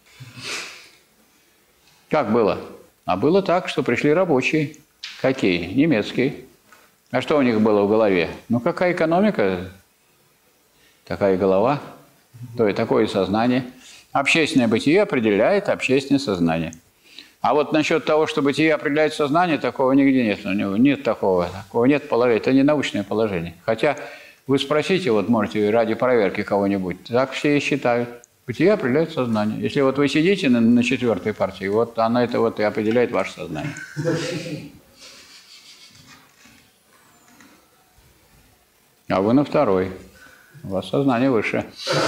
Как было? А было так, что пришли рабочие. Какие? Немецкие. А что у них было в голове? Ну, какая экономика, такая голова, то и такое сознание. Общественное бытие определяет общественное сознание. А вот насчет того, что бытие определяет сознание, такого нигде нет. У него нет такого. Такого нет положения. Это не научное положение. Хотя вы спросите, вот можете ради проверки кого-нибудь, так все и считают. Бытие определяет сознание. Если вот вы сидите на, на четвертой партии, вот она это вот и определяет ваше сознание. А вы на второй. У вас сознание выше.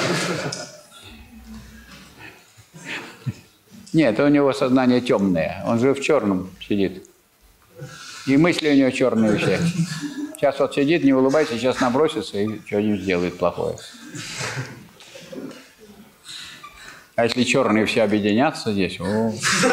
Нет, у него сознание темное. Он же в черном сидит. И мысли у него черные все. Сейчас вот сидит, не улыбается, сейчас набросится и что-нибудь сделает плохое. А если черные все объединятся здесь, о.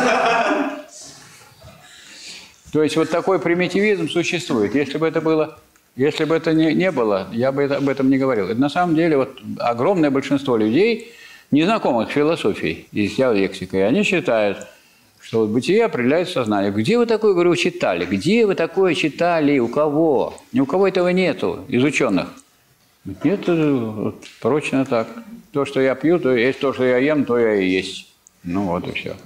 То есть вот такой примитивизм существует. Если бы это было, если бы это не, не было, я бы это, об этом не говорил. Это на самом деле вот огромное большинство людей, незнакомых с философией и с диалектикой, они считают, что вот бытие определяет сознание. Где вы такое, говорю, читали? Где вы такое читали? У кого? Ни у кого этого нету из ученых. Нет, вот, прочно так. То, что я пью, то есть, то, что я ем, то я и есть. Ну вот и все.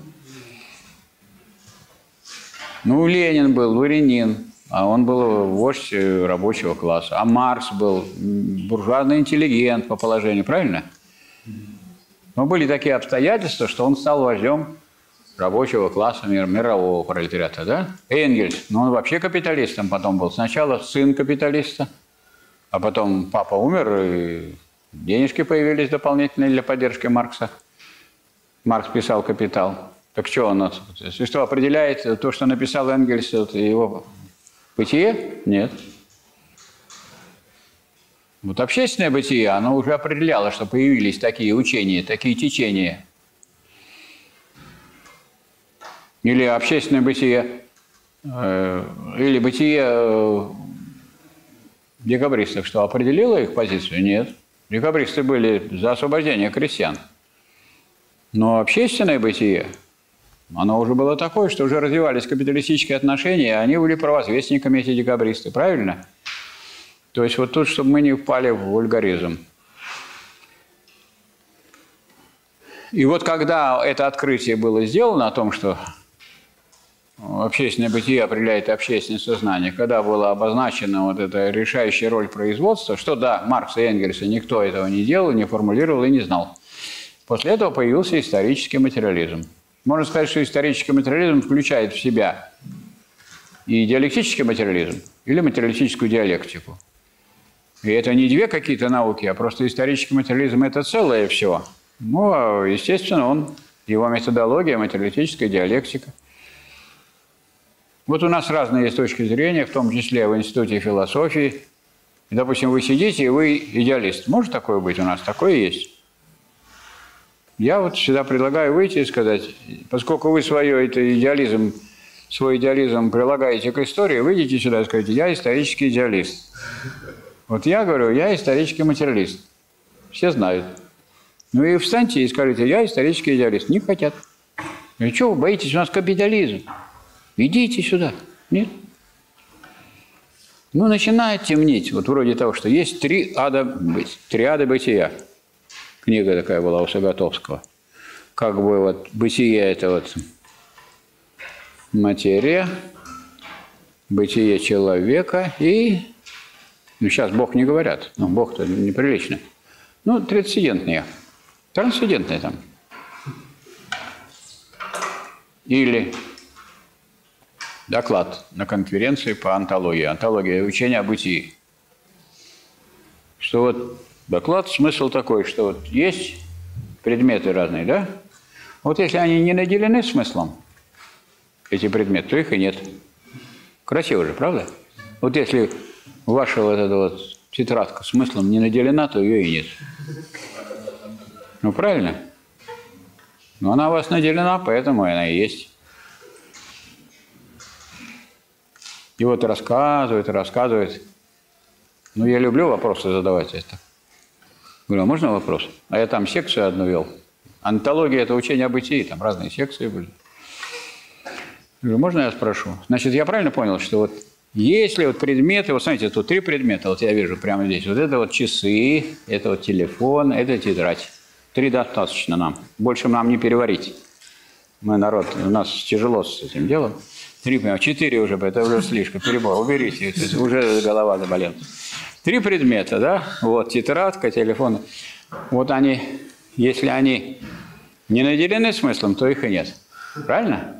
Ну, Ленин был дворянин, а он был вождь рабочего класса. А Маркс был буржуазный интеллигент по положению, правильно? Но были такие обстоятельства, что он стал вождем рабочего класса мир, мирового пролетариата, да? Энгельс, ну он вообще капиталистом потом был. Сначала сын капиталиста, а потом папа умер, и денежки появились дополнительные для поддержки Маркса. Маркс писал «Капитал». Так что он, что определяет то, что написал Энгельс, его бытие? Нет. Вот общественное бытие, оно уже определяло, что появились такие учения, такие течения. Или общественное бытие, э, или бытие э, декабристов, что определило их позицию? Нет. Декабристы были за освобождение крестьян. Но общественное бытие, оно уже было такое, что уже развивались капиталистические отношения, и они были провозвестниками, эти декабристы, правильно? То есть вот тут, чтобы мы не впали в вульгаризм. И вот когда это открытие было сделано о том, что общественное бытие определяет общественное сознание, когда была обозначена вот эта решающая роль производства, что да, Маркса и Энгельса никто этого не делал, не формулировал и не знал. После этого появился исторический материализм. Можно сказать, что исторический материализм включает в себя и диалектический материализм, или материалистическую диалектику. И это не две какие-то науки, а просто исторический материализм – это целое все. Ну, естественно, он, его методология, материалистическая диалектика. Вот у нас разные есть точки зрения, в том числе в Институте философии. И, допустим, вы сидите, и вы идеалист. Может такое быть у нас? Такое есть. Я вот всегда предлагаю выйти и сказать, поскольку вы свой идеализм, свой идеализм прилагаете к истории, выйдите сюда и скажите, я исторический идеалист. Вот я говорю, я исторический материалист. Все знают. Ну и встаньте и скажите, я исторический идеалист. Не хотят. И что вы боитесь, у нас капитализм. Идите сюда. Нет? Ну, начинает темнеть. Вот вроде того, что есть три ада, три ада бытия. Книга такая была у Сагатовского. Как бы вот бытие – это вот материя, бытие человека и… Ну, сейчас Бог не говорят. Ну, Бог-то неприлично. Ну, трансцендентные. Трансцендентные там. Или доклад на конференции по онтологии. Онтология – учение о бытии. Что вот доклад, смысл такой, что вот есть предметы разные, да? Вот если они не наделены смыслом, эти предметы, то их и нет. Красиво же, правда? Вот если ваша вот эта вот тетрадка смыслом не наделена, то ее и нет. Ну, правильно? Но она у вас наделена, поэтому она и есть. И вот рассказывает, рассказывает. Ну, я люблю вопросы задавать это. Говорю, а можно вопрос? А я там секцию одну вел. Антология – это учение о бытии, там разные секции были. Говорю, можно я спрошу? Значит, я правильно понял, что вот если вот предметы, вот смотрите, тут три предмета, вот я вижу прямо здесь. Вот это вот часы, это вот телефон, это тетрадь. Три достаточно нам. Больше нам не переварить. Мы народ, у нас тяжело с этим делом. Три, четыре уже, это уже слишком, перебор. Уберите, уже голова заболела. Три предмета, да? Вот тетрадка, телефон. Вот они, если они не наделены смыслом, то их и нет. Правильно?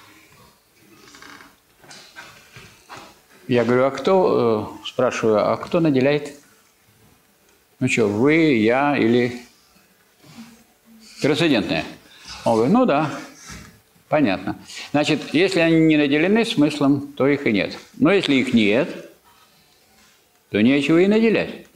Я говорю, а кто, э, спрашиваю, а кто наделяет? Ну что, вы, я или трансцендентное? Он говорит, ну да, понятно. Значит, если они не наделены смыслом, то их и нет. Но если их нет, то нечего и наделять.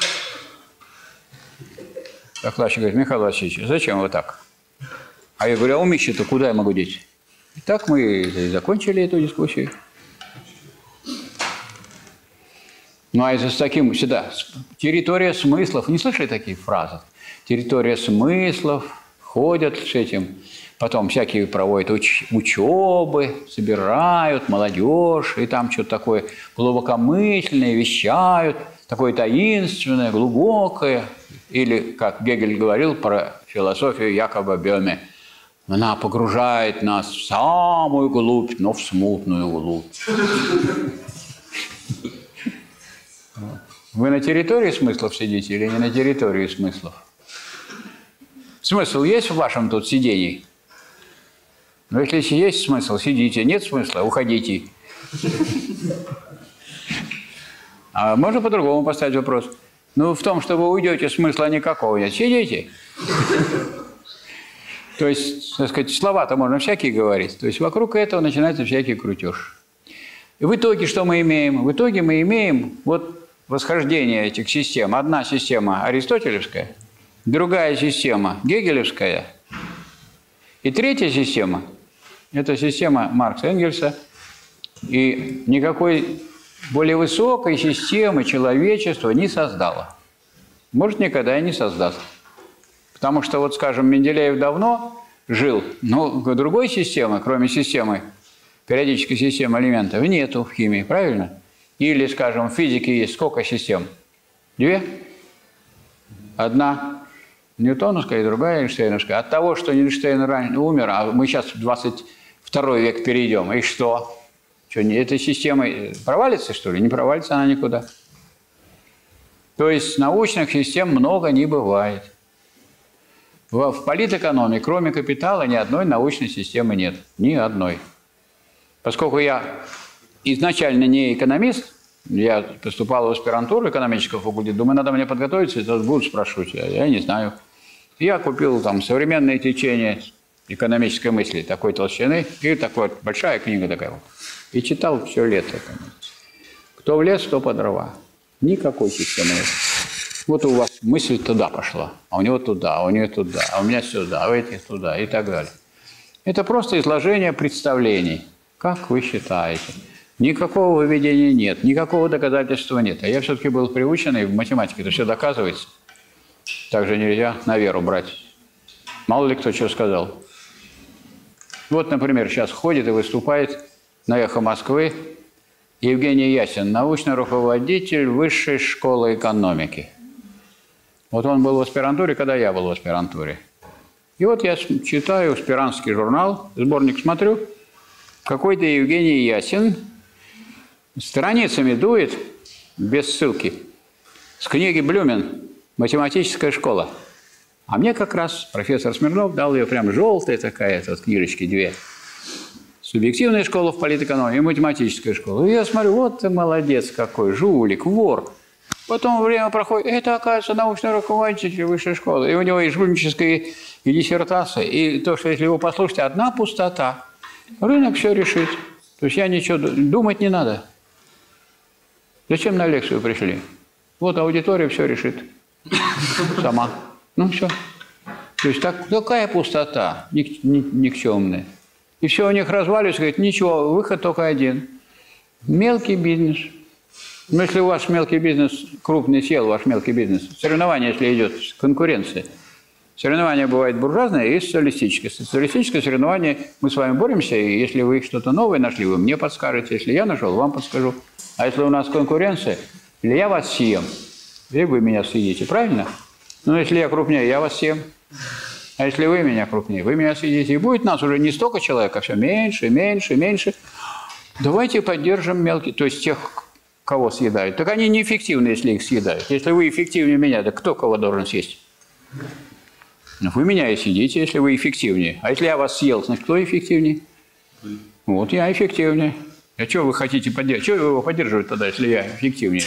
Докладчик говорит, Михаил Васильевич, зачем вы так? А я говорю, а умище-то куда я могу деть? И так мы и закончили эту дискуссию. Ну, а это с таким всегда, территория смыслов, не слышали такие фразы? Территория смыслов, ходят с этим, потом всякие проводят уч учебы, собирают молодежь, и там что-то такое глубокомысленное вещают, такое таинственное, глубокое. Или, как Гегель говорил про философию Якоба Бёме, она погружает нас в самую глубь, но в смутную глубь. Вы на территории смыслов сидите или не на территории смыслов? Смысл есть в вашем тут сидении? Но если есть смысл, сидите. Нет смысла, уходите. А можно по-другому поставить вопрос? Ну, в том, что вы уйдете, смысла никакого нет. Сидите. То есть, так сказать, слова-то можно всякие говорить. То есть вокруг этого начинается всякий крутеж. И в итоге что мы имеем? В итоге мы имеем вот восхождение этих систем. Одна система аристотелевская, другая система гегелевская, и третья система – это система Маркса Энгельса. И никакой более высокой системы человечество не создало. Может, никогда и не создаст. Потому что, вот, скажем, Менделеев давно жил, но другой системы, кроме системы, периодической системы элементов, нету в химии, правильно? Или, скажем, в физике есть сколько систем? Две? Одна ньютоновская и другая эйнштейновская. От того, что Эйнштейн раньше умер, а мы сейчас в двадцать второй век перейдем, и что? Что, эта система провалится, что ли? Не провалится она никуда. То есть научных систем много не бывает. В политэкономии, кроме капитала, ни одной научной системы нет. Ни одной. Поскольку я изначально не экономист, я поступал в аспирантуру экономического факультета, думаю, надо мне подготовиться, и тут будут спрашивать, я не знаю. Я купил там современные течения экономической мысли такой толщины, и такая вот большая книга такая вот. И читал все лето. Кто в лес, то по дрова. Никакой системы нет. Вот у вас мысль туда пошла, а у него туда, а у нее туда, а у меня сюда, а у этих туда и так далее. Это просто изложение представлений. Как вы считаете? Никакого выведения нет, никакого доказательства нет. А я все-таки был приучен, и в математике это все доказывается. Так же нельзя на веру брать. Мало ли кто что сказал. Вот, например, сейчас ходит и выступает на «Эхо Москвы» Евгений Ясин, научный руководитель Высшей школы экономики. Вот он был в аспирантуре, когда я был в аспирантуре. И вот я читаю аспирантский журнал, сборник смотрю, какой-то Евгений Ясин страницами дует, без ссылки, с книги Блюмен «Математическая школа». А мне как раз профессор Смирнов дал ее прям желтая такая, вот книжечки две. Субъективная школа в политэкономии и математическая школа. И я смотрю, вот ты молодец какой, жулик, вор. Потом время проходит, это, оказывается, научный руководитель высшей школы. И у него и жульническая и диссертация, и то, что если его послушать, одна пустота. Рынок все решит. То есть я ничего, думать не надо. Зачем на лекцию пришли? Вот аудитория все решит сама. Ну, все. То есть так, такая пустота, ник, ник, никчемная. И все у них разваливается, говорит, ничего, выход только один. Мелкий бизнес. Ну, если у вас мелкий бизнес, крупный сел ваш мелкий бизнес, соревнование, если идет, конкуренция. Соревнования бывают буржуазные и социалистические. Социалистическое соревнование, мы с вами боремся, и если вы что-то новое нашли, вы мне подскажете. Если я нашел, вам подскажу. А если у нас конкуренция, или я вас съем, или вы меня съедите, правильно? Ну, если я крупнее, я вас съем. А если вы меня крупнее, вы меня съедите. И будет нас уже не столько человек, а все меньше, меньше, меньше. Давайте поддержим мелкие, то есть тех, кого съедают. Так они неэффективны, если их съедают. Если вы эффективнее меня, так кто кого должен съесть? Вы меня и съедите, если вы эффективнее. А если я вас съел, значит, кто эффективнее? Вы. Вот я эффективнее. А что вы хотите поддерживать? Что вы его поддерживаете тогда, если я эффективнее?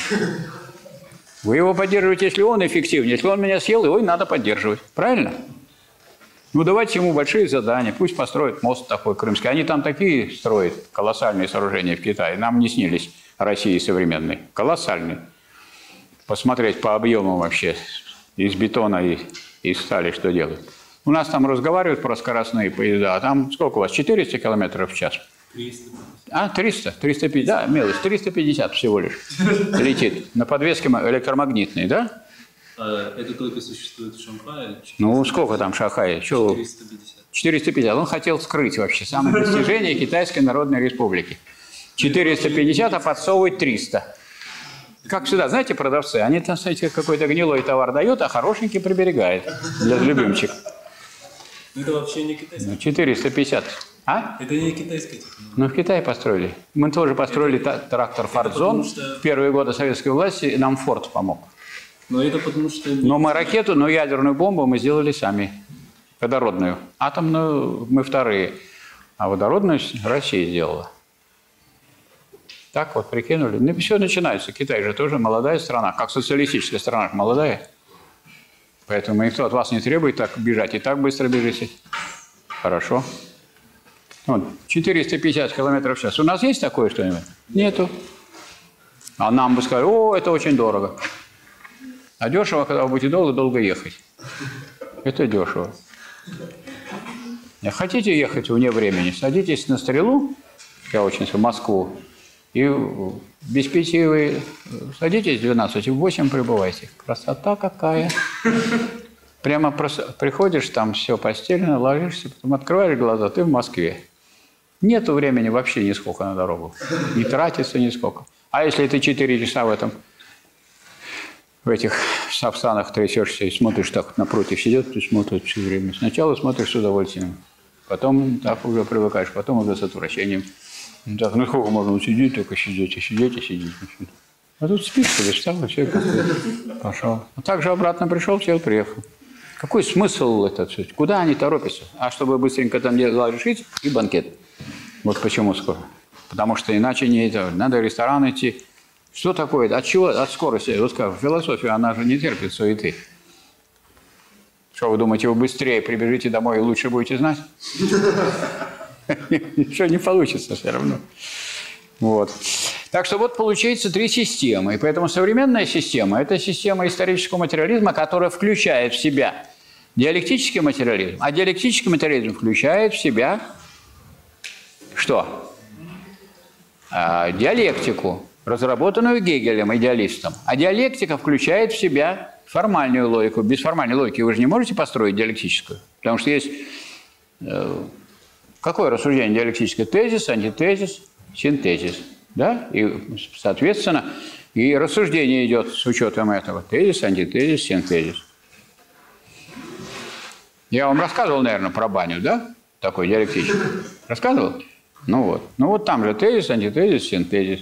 Вы его поддерживаете, если он эффективнее. Если он меня съел, его и надо поддерживать. Правильно? Ну, давайте ему большие задания. Пусть построит мост такой крымский. Они там такие строят колоссальные сооружения в Китае. Нам не снились России современной. Колоссальные. Посмотреть по объему вообще из бетона и из стали что делают. У нас там разговаривают про скоростные поезда. А там сколько у вас? четыреста километров в час? триста. А, триста? триста пятьдесят? Да, мелочь. триста пятьдесят всего лишь летит. На подвеске электромагнитной, да? А это только существует в Шанхае? Ну, сколько там в Шанхае? четыреста пятьдесят. четыреста пятьдесят. Он хотел скрыть вообще самые достижения Китайской Народной Республики. четыреста пятьдесят, а подсовывать триста. Как всегда, знаете, продавцы, они там, знаете, какой-то гнилой товар дают, а хорошенький приберегает для любимчик. Это вообще не китайский. четыреста пятьдесят. А? Это не китайская технология. Ну, в Китае построили. Мы тоже построили это, трактор «Фордзон». Что... В первые годы советской власти нам Форд помог. Но это потому что... Но мы ракету, но ядерную бомбу мы сделали сами. Водородную. Атомную мы вторые. А водородную Россия сделала. Так вот, прикинули. Ну, все начинается. Китай же тоже молодая страна. Как социалистическая страна, молодая. Поэтому никто от вас не требует так бежать. И так быстро бежите. Хорошо. Вот, четыреста пятьдесят километров в час. У нас есть такое что-нибудь? Нету. А нам бы сказали, о, это очень дорого. А дешево, когда вы будете долго-долго ехать. Это дешево. Хотите ехать вне времени? Садитесь на стрелу, я очень в Москву, и без пяти вы садитесь в двенадцать, и в восемь прибывайте. Красота какая! Прямо приходишь, там все постелено, ложишься, потом открываешь глаза, ты в Москве. Нету времени вообще нисколько на дорогу. Не тратится нисколько. А если ты четыре часа в этом, в этих сапсанах трясешься и смотришь, так напротив сидят, ты смотришь все время. Сначала смотришь с удовольствием, потом так уже привыкаешь, потом уже с отвращением. Так, ну сколько можно сидеть, только сидеть, и сидеть, и сидеть. А тут спишь, ты встал, и все, пошел. А так же обратно пришел, сел, приехал. Какой смысл это? Куда они торопятся? А чтобы быстренько там дела решить, и банкет. Вот почему скоро. Потому что иначе не это. Надо в ресторан идти. Что такое? От чего? От скорости. Вот как философия, она же не терпит суеты. Что вы думаете, вы быстрее прибежите домой и лучше будете знать? Ничего не получится все равно. Вот. Так что вот получается три системы. И поэтому современная система – это система исторического материализма, которая включает в себя диалектический материализм. А диалектический материализм включает в себя что? А, диалектику, разработанную Гегелем, идеалистом. А диалектика включает в себя формальную логику. Без формальной логики вы же не можете построить диалектическую. Потому что есть… Э, какое рассуждение диалектическое? Тезис, антитезис, синтезис. Да? И, соответственно, и рассуждение идет с учетом этого. Тезис, антитезис, синтезис. Я вам рассказывал, наверное, про баню, да? Такой диалектический. Рассказывал? Ну вот. Ну вот там же тезис, антитезис, синтезис.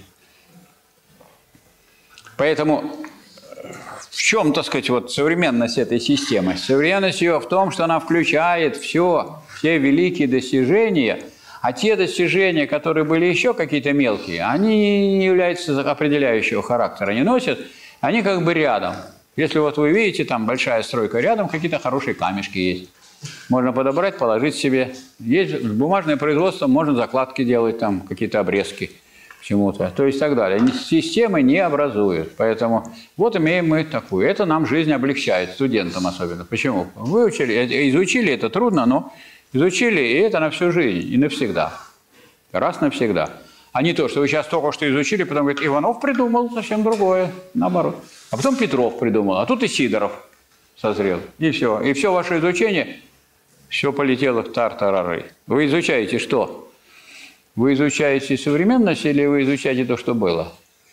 Поэтому в чем, так сказать, вот современность этой системы? Современность ее в том, что она включает все, все великие достижения. А те достижения, которые были еще какие-то мелкие, они не являются определяющего характера, не носят, они как бы рядом. Если вот вы видите, там большая стройка рядом, какие-то хорошие камешки есть. Можно подобрать, положить себе. Есть бумажное производство, можно закладки делать, там какие-то обрезки. чему-то, то есть так далее. Системы не образуют. Поэтому вот имеем мы такую. Это нам жизнь облегчает, студентам особенно. Почему? Выучили, изучили, это трудно, но изучили, и это на всю жизнь, и навсегда. Раз навсегда. А не то, что вы сейчас только что изучили, потом говорит, Иванов придумал совсем другое, наоборот. А потом Петров придумал, а тут и Сидоров созрел. И все. И все ваше изучение, все полетело в тартарары. Вы изучаете что? Вы изучаете современность или вы изучаете то, что было?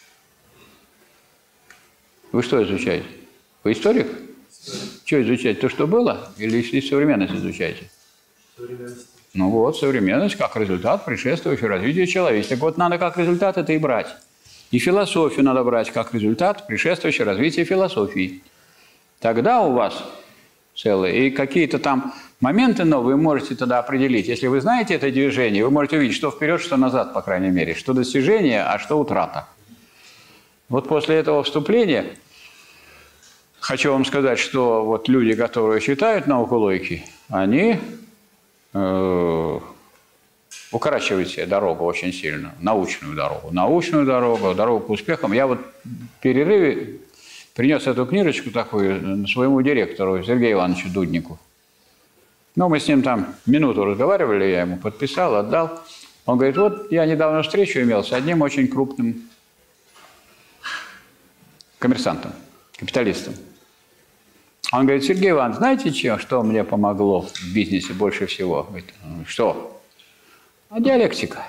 Вы что изучаете? Вы историк? Историк. Что изучаете? То, что было? Или современность изучаете? Современность. Ну вот, современность как результат предшествующего развития человечества. Так вот, надо как результат это и брать. И философию надо брать как результат предшествующего развития философии. Тогда у вас целые. И какие-то там моменты новые вы можете тогда определить. Если вы знаете это движение, вы можете увидеть, что вперед, что назад, по крайней мере. Что достижение, а что утрата. Вот после этого вступления хочу вам сказать, что вот люди, которые читают науку логики, они... укорачивает себе дорогу очень сильно, научную дорогу, научную дорогу, дорогу к успехам. Я вот в перерыве принес эту книжечку такую своему директору Сергею Ивановичу Дуднику. Ну, мы с ним там минуту разговаривали, я ему подписал, отдал. Он говорит, вот я недавно встречу имел с одним очень крупным коммерсантом, капиталистом. Он говорит, Сергей Иванович, знаете, чем, что мне помогло в бизнесе больше всего? Говорит, что? А диалектика.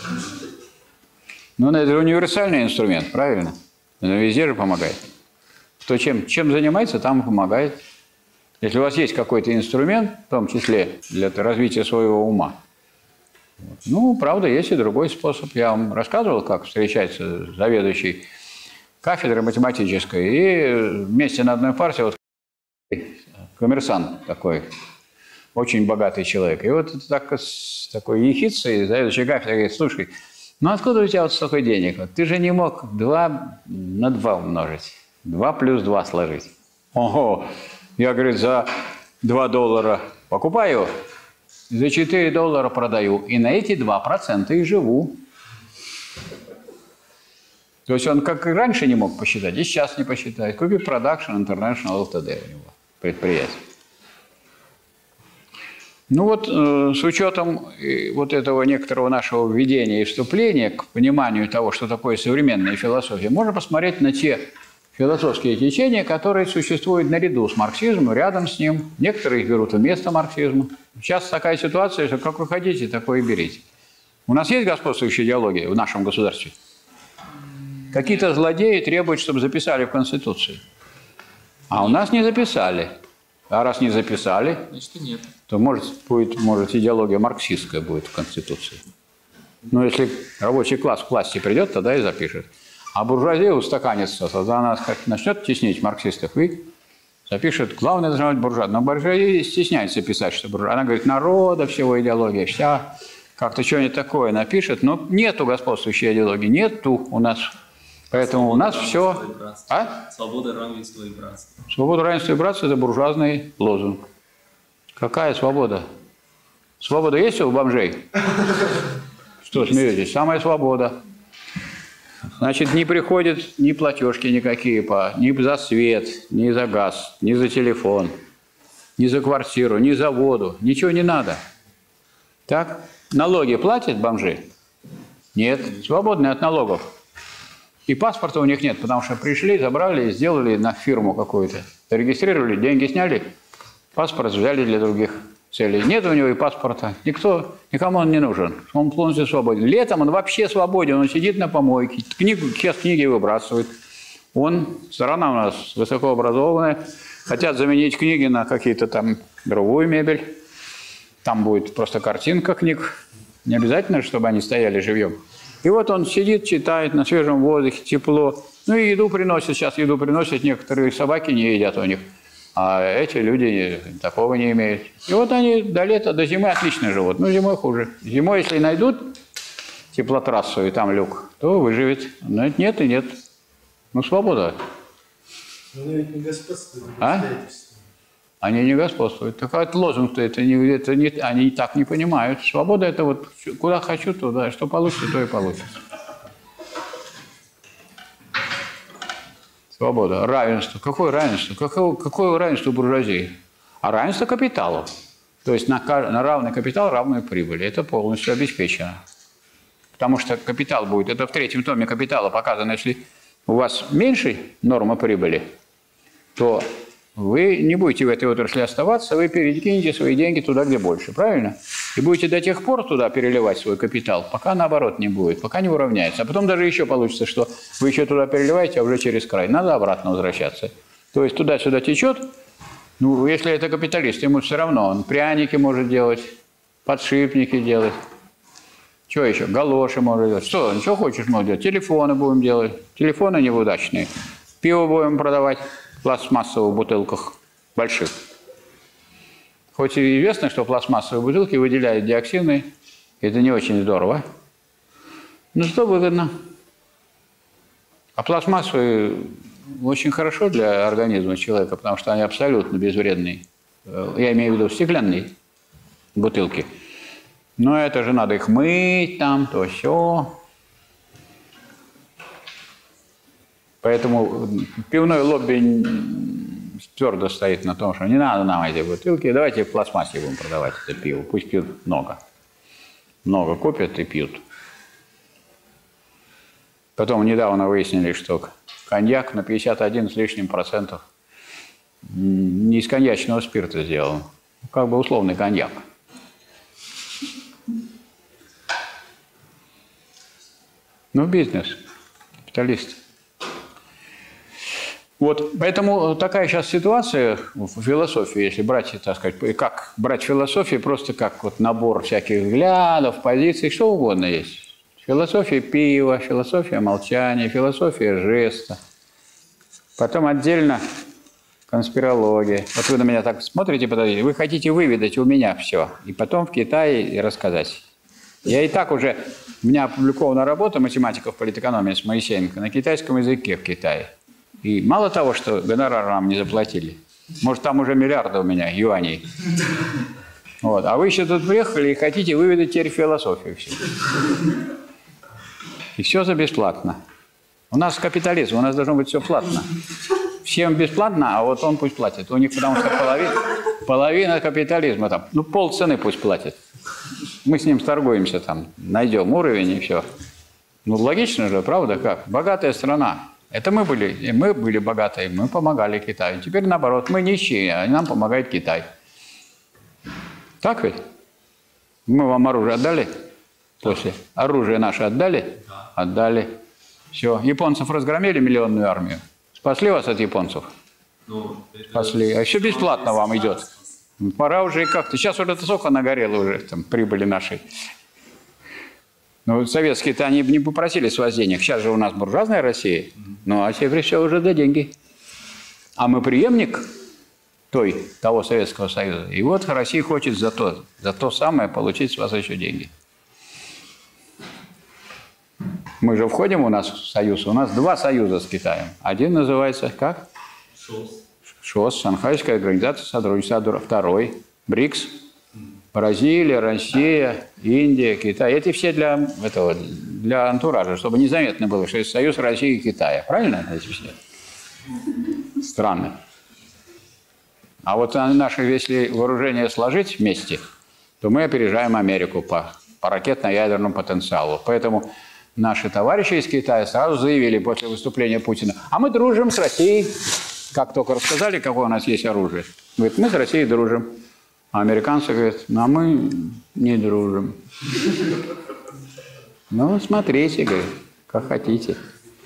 Ну, это же универсальный инструмент, правильно? Это везде же помогает. Кто чем, чем занимается, там и помогает. Если у вас есть какой-то инструмент, в том числе для развития своего ума, ну, правда, есть и другой способ. Я вам рассказывал, как встречается заведующий кафедрой математической, и вместе на одной парте вот коммерсант такой, очень богатый человек. И вот так, с такой ехицей заведующий кафедрой говорит, слушай, ну откуда у тебя вот столько денег? Вот ты же не мог два на два умножить, два плюс два сложить. Ого! Я, говорит, за два доллара покупаю, за четыре доллара продаю, и на эти два процента и живу. То есть он как и раньше не мог посчитать, и сейчас не посчитает. Купи Production International эл ти ди у него предприятие. Ну вот, э, с учетом э, вот этого некоторого нашего введения и вступления к пониманию того, что такое современная философия, можно посмотреть на те философские течения, которые существуют наряду с марксизмом, рядом с ним. Некоторые их берут вместо марксизма. Сейчас такая ситуация, что как вы хотите, такое и берите. У нас есть господствующая идеология в нашем государстве? Какие-то злодеи требуют, чтобы записали в Конституцию. А у нас не записали. А раз не записали, значит, нет. То может, будет, может идеология марксистская будет в Конституции. Но если рабочий класс к власти придет, тогда и запишет. А буржуазия устаканится, тогда она начнет теснить марксистов и запишет, главное должна быть буржуазия. Но буржуазия стесняется писать, что буржуазия. Она говорит, народа всего идеология, вся, как-то что-нибудь такое напишет. Но нету господствующей идеологии, нету у нас. Поэтому у нас все... А? Свобода, равенство и братство. Свобода, равенство и братство – это буржуазный лозунг. Какая свобода? Свобода есть у бомжей? Что смеетесь? Самая свобода. Значит, не приходят ни платежки никакие по, ни за свет, ни за газ, ни за телефон, ни за квартиру, ни за воду. Ничего не надо. Так? Налоги платят бомжи? Нет. Свободны от налогов. И паспорта у них нет, потому что пришли, забрали, сделали на фирму какую-то, зарегистрировали, деньги сняли, паспорт взяли для других целей. Нет у него и паспорта. Никто, никому он не нужен. Он полностью свободен. Летом он вообще свободен. Он сидит на помойке, книгу, сейчас книги выбрасывает. Он, страна у нас высокообразованная, хотят заменить книги на какие-то там другую мебель. Там будет просто картинка книг. Не обязательно, чтобы они стояли живьем. И вот он сидит, читает на свежем воздухе, тепло. Ну и еду приносит. Сейчас еду приносят, некоторые собаки не едят у них. А эти люди такого не имеют. И вот они до лета, до зимы отлично живут. Ну, зимой хуже. Зимой, если найдут теплотрассу и там люк, то выживет. Но нет и нет. Ну, свобода. Но они ведь не господствуют. А? Они не господствуют. Так вот лозунг-то это не, это не, они так не понимают. Свобода – это вот куда хочу, туда, что получится, то и получится. Свобода. Равенство. Какое равенство? Какое, какое равенство буржуазии? А равенство капиталов. То есть на, на равный капитал равную прибыль. Это полностью обеспечено. Потому что капитал будет, это в третьем томе капитала показано, если у вас меньше нормы прибыли, то вы не будете в этой отрасли оставаться, вы перекинете свои деньги туда, где больше, правильно? И будете до тех пор туда переливать свой капитал, пока наоборот не будет, пока не уравняется. А потом даже еще получится, что вы еще туда переливаете, а уже через край. Надо обратно возвращаться. То есть туда-сюда течет. Ну, если это капиталист, ему все равно. Он пряники может делать, подшипники делать. Что еще? Галоши может делать. Что? Ничего хочешь, может делать? Телефоны будем делать. Телефоны неудачные. Пиво будем продавать в пластмассовых бутылках больших. Хоть и известно, что пластмассовые бутылки выделяют диоксины. Это не очень здорово. Но что выгодно? А пластмассовые очень хорошо для организма человека, потому что они абсолютно безвредные. Я имею в виду стеклянные бутылки. Но это же надо их мыть там, то все. Поэтому пивное лобби твердо стоит на том, что не надо нам эти бутылки. Давайте в пластмассе будем продавать это пиво. Пусть пьют много. Много купят и пьют. Потом недавно выяснили, что коньяк на пятьдесят один с лишним процентов не из коньячного спирта сделан. Как бы условный коньяк. Ну, бизнес, капиталист. Вот, поэтому такая сейчас ситуация в философии, если брать, так сказать, как брать философию, просто как вот набор всяких взглядов, позиций, что угодно есть. Философия пива, философия молчания, философия жеста. Потом отдельно конспирология. Вот вы на меня так смотрите, подождите, вы хотите выведать у меня все, и потом в Китае рассказать. Я и так уже, у меня опубликована работа математиков политэкономии с Моисеенко на китайском языке в Китае. И мало того, что гонорар нам не заплатили, может, там уже миллиарды у меня юаней. Вот. А вы еще тут приехали и хотите выведать теперь философию всю. И все за бесплатно. У нас капитализм, у нас должно быть все платно. Всем бесплатно, а вот он пусть платит. У них потому что половина, половина капитализма там, ну полцены пусть платит. Мы с ним торгуемся там, найдем уровень и все. Ну логично же, правда, как? Богатая страна. Это мы были, и мы были богатые, мы помогали Китаю. Теперь наоборот, мы нищие, а нам помогает Китай. Так ведь? Мы вам оружие отдали? После. Оружие наше отдали? Отдали. Все. Японцев разгромили миллионную армию. Спасли вас от японцев? Ну, Спасли. А еще бесплатно вам идет. Пора уже и как-то. Сейчас уже это сохо нагорело уже, там, прибыли нашей. Ну, советские-то они не попросили с вас денег. Сейчас же у нас буржуазная Россия. Ну, а теперь все уже за деньги. А мы преемник той, того Советского Союза. И вот Россия хочет за то, за то самое получить с вас еще деньги. Мы же входим у нас в союз. У нас два союза с Китаем. Один называется как? ШОС. ШОС, Шанхайская организация сотрудничества. Второй БРИКС. Бразилия, Россия, Индия, Китай. Эти все для этого, для антуража, чтобы незаметно было, что это союз России и Китая. Правильно? Эти все страны. А вот наши, если вооружения сложить вместе, то мы опережаем Америку по, по ракетно-ядерному потенциалу. Поэтому наши товарищи из Китая сразу заявили после выступления Путина, а мы дружим с Россией. Как только рассказали, какое у нас есть оружие. Говорит, мы с Россией дружим. А американцы говорят, ну а мы не дружим. Ну, смотрите, говорит, как хотите.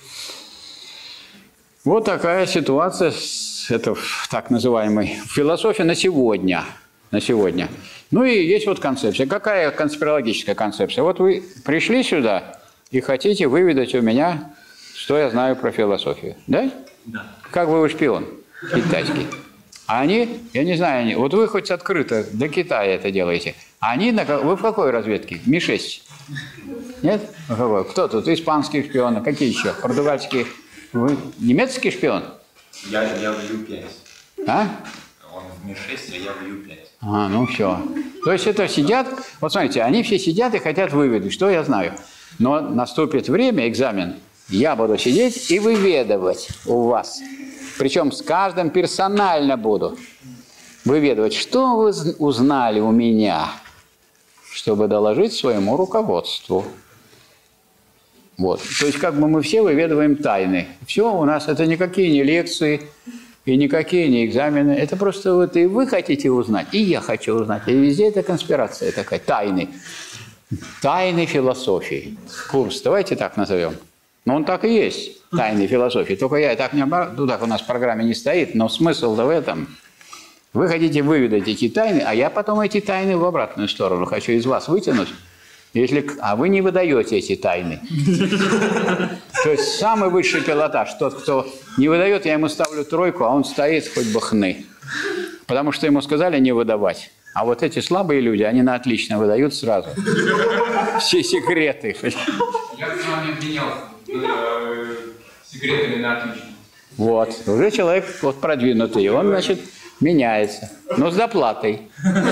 Вот такая ситуация, это так называемой философия на сегодня. На сегодня. Ну и есть вот концепция. Какая конспирологическая концепция? Вот вы пришли сюда и хотите выведать у меня, что я знаю про философию. Да? Да. Как вы, вы шпион китайский. А они, я не знаю, они, вот вы хоть открыто до Китая это делаете. А они, на, вы в какой разведке? Ми шесть. Нет? Кто тут? Испанские шпионы? Какие еще? Португальские? Вы немецкий шпион? Я, я в Ю пять. А? Он в Ми шесть, а я в Ю пять. А, ну все. То есть это сидят, вот смотрите, они все сидят и хотят выведать, что я знаю. Но наступит время, экзамен, Я буду сидеть и выведывать у вас. Причем с каждым персонально буду выведывать, что вы узнали у меня, чтобы доложить своему руководству. Вот. То есть как бы мы все выведываем тайны. Все у нас это никакие не лекции и никакие не экзамены. Это просто вот и вы хотите узнать, и я хочу узнать. И везде это конспирация такая, тайны. Тайны философии. Курс, давайте так назовем. Но он так и есть, тайны философии. Только я так не обо... ну, так у нас в программе не стоит, но смысл-то в этом. Вы хотите выведать эти тайны, а я потом эти тайны в обратную сторону хочу из вас вытянуть. Если... А вы не выдаете эти тайны. То есть самый высший пилотаж, тот, кто не выдает, я ему ставлю тройку, а он стоит хоть бы хны. Потому что ему сказали не выдавать. А вот эти слабые люди, они на отлично выдают сразу. Все секреты. Я с вами обменялся секретами на отлично. Вот. Уже человек вот продвинутый, он, значит, меняется. Но с доплатой.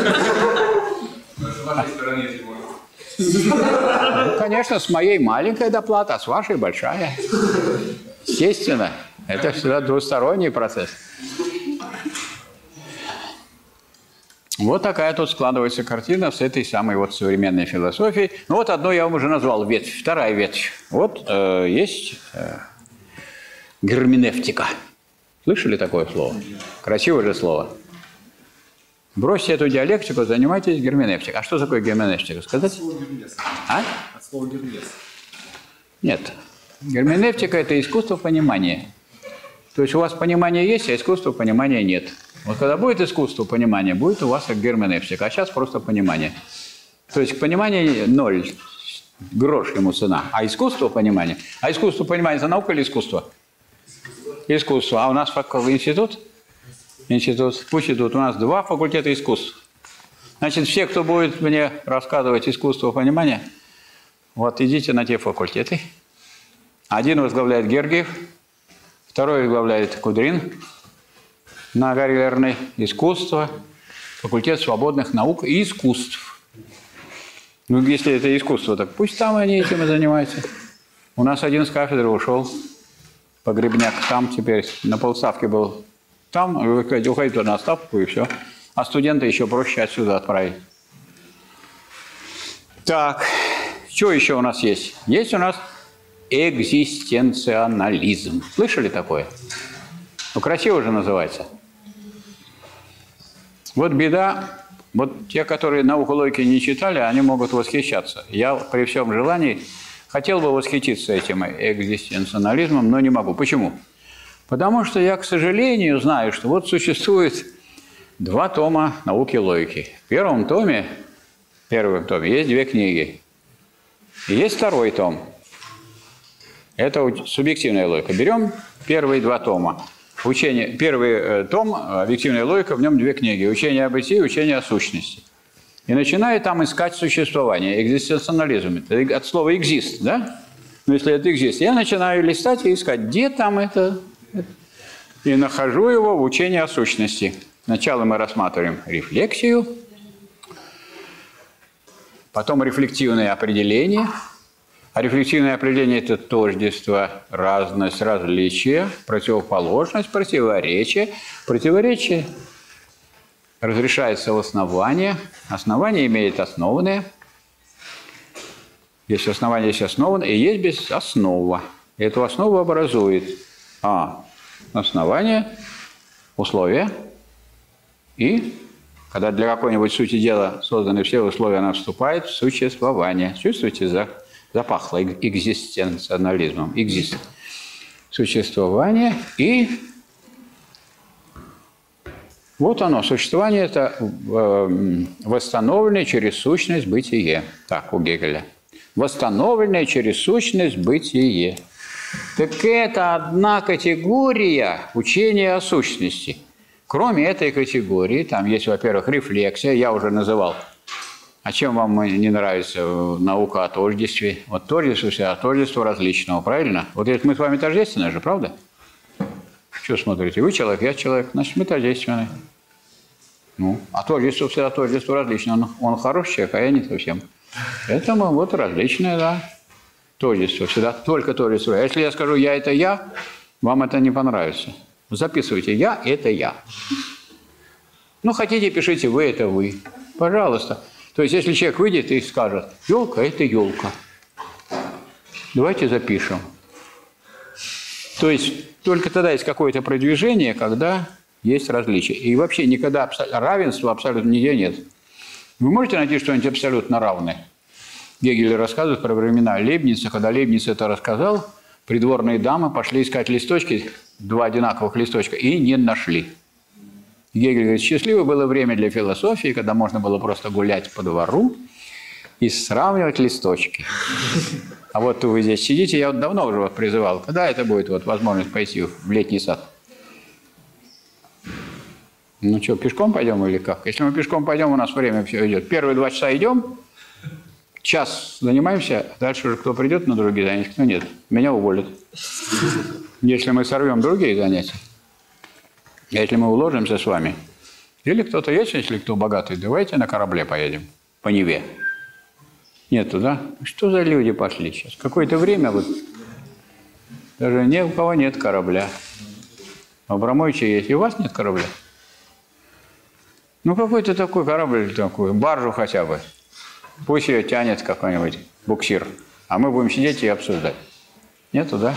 С вашей стороны, если можно. Ну, конечно, с моей маленькая доплата, а с вашей большая. Естественно. Это всегда двусторонний процесс. Вот такая тут складывается картина с этой самой вот современной философией. Ну вот одну я вам уже назвал ветвь, вторая ветвь. Вот э, есть э, герменевтика. Слышали такое слово? Красивое же слово. Бросьте эту диалектику, занимайтесь герменевтикой. А что такое герменевтика? Сказать? От слова гермес. А? От слова гермес. Нет. Герменевтика – это искусство понимания. То есть у вас понимание есть, а искусства понимания нет. Вот когда будет искусство понимания, будет у вас как герменевтика, а сейчас просто понимание. То есть понимание ноль, грош ему цена, а искусство понимания. А искусство понимания – это наука или искусство? Искусство. Искусство. А у нас какой институт? Институт. Пусть идут. У нас два факультета искусств. Значит, все, кто будет мне рассказывать искусство понимания, вот идите на те факультеты. Один возглавляет Гергиев, второй возглавляет Кудрин. На Гарри искусство, факультет свободных наук и искусств. Ну, если это искусство, так пусть там они этим и занимаются. У нас один с кафедры ушел, Погребняк, там теперь на полставки был. Там уходит на отставку и все. А студента еще проще отсюда отправить. Так, что еще у нас есть? Есть у нас экзистенциализм. Слышали такое? Ну, красиво же называется. Вот беда, вот те, которые науку логики не читали, они могут восхищаться. Я при всем желании хотел бы восхититься этим экзистенциализмом, но не могу. Почему? Потому что я, к сожалению, знаю, что вот существует два тома науки логики. В первом томе, в первом томе есть две книги. И есть второй том. Это субъективная логика. Берем первые два тома. Учение, первый том, объективная логика, в нем две книги. Учение о бытии, учение о сущности. И начинаю там искать существование, экзистенциализм. Это от слова «экзист», да? Ну, если это «экзист», я начинаю листать и искать, где там это. И нахожу его в учении о сущности. Сначала мы рассматриваем рефлексию, потом рефлективное определение. А рефлексивное определение – это тождество, разность, различие, противоположность, противоречие. Противоречие разрешается в основании. Основание имеет основанное. Есть основание, есть основанное, и есть безоснова. Эту основу образует а. основание, условия, и когда для какой-нибудь сути дела созданы все условия, она вступает в существование. Чувствуете, за запахло экзистенциализмом. Экзист. Существование. И вот оно. Существование – это восстановленное через сущность бытие. Так, у Гегеля. Восстановленное через сущность бытие. Так это одна категория учения о сущности. Кроме этой категории, там есть, во-первых, рефлексия, я уже называл. А чем вам не нравится наука о тождестве? Вот тождество, все, а тождество различного, правильно? Вот это мы с вами тождественны же, правда? Что смотрите? Вы человек, я человек, значит, мы тождественны. Ну, а тождество, всегда тождество различное. Он, он хороший человек, а я не совсем. Поэтому вот различное, да. Тождество, всегда только тождество. А если я скажу «я» – это «я», вам это не понравится. Записывайте «я» – это «я». Ну, хотите, пишите «вы» – это «вы». Пожалуйста. То есть, если человек выйдет и скажет «елка» – это «елка». Давайте запишем. То есть, только тогда есть какое-то продвижение, когда есть различия. И вообще никогда абсо... равенства абсолютно нигде нет. Вы можете найти что-нибудь абсолютно равное? Гегель рассказывает про времена Лейбница. Когда Лейбниц это рассказал, придворные дамы пошли искать листочки, два одинаковых листочка, и не нашли. Гегель говорит, счастливое было время для философии, когда можно было просто гулять по двору и сравнивать листочки. А вот вы здесь сидите, я вот давно уже вас призывал. Когда это будет вот возможность пойти в летний сад? Ну что, пешком пойдем или как? Если мы пешком пойдем, у нас время все идет. Первые два часа идем, час занимаемся, дальше уже кто придет на другие занятия, кто нет. Меня уволят. Если мы сорвем другие занятия, если мы уложимся с вами, или кто-то есть, если кто богатый, давайте на корабле поедем по Неве. Нету, да? Что за люди пошли сейчас? Какое-то время вот даже ни у кого нет корабля. У Абрамовича есть, и у вас нет корабля. Ну, какой-то такой корабль, такой, баржу хотя бы. Пусть ее тянет какой-нибудь буксир, а мы будем сидеть и обсуждать. Нету, да?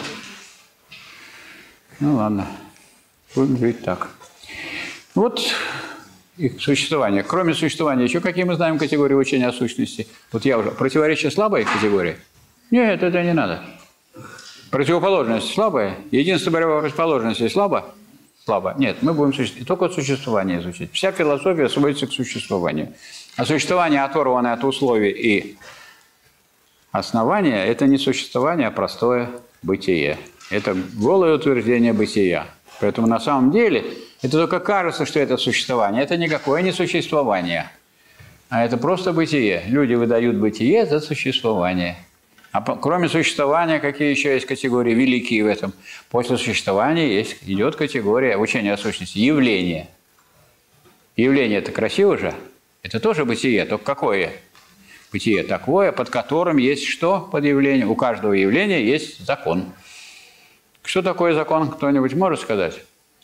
Ну, ладно. Будем жить так. Вот их существование. Кроме существования, еще какие мы знаем категории учения о сущности? Вот я уже. Противоречие слабая категория? Нет, это не надо. Противоположность слабая. Единство борьба противоположности слабо? Слабо. Нет, мы будем существовать. Только существование изучить. Вся философия сводится к существованию. А существование, оторванное от условий и основания, это не существование, а простое бытие. Это голое утверждение бытия. Поэтому на самом деле это только кажется, что это существование. Это никакое не существование, а это просто бытие. Люди выдают бытие за существование. А по, кроме существования, какие еще есть категории великие в этом? После существования есть, идет категория учения о сущности. Явление. Явление – это красиво же? Это тоже бытие, только какое? Бытие такое, под которым есть что под явлением? У каждого явления есть закон. Что такое закон, кто-нибудь может сказать?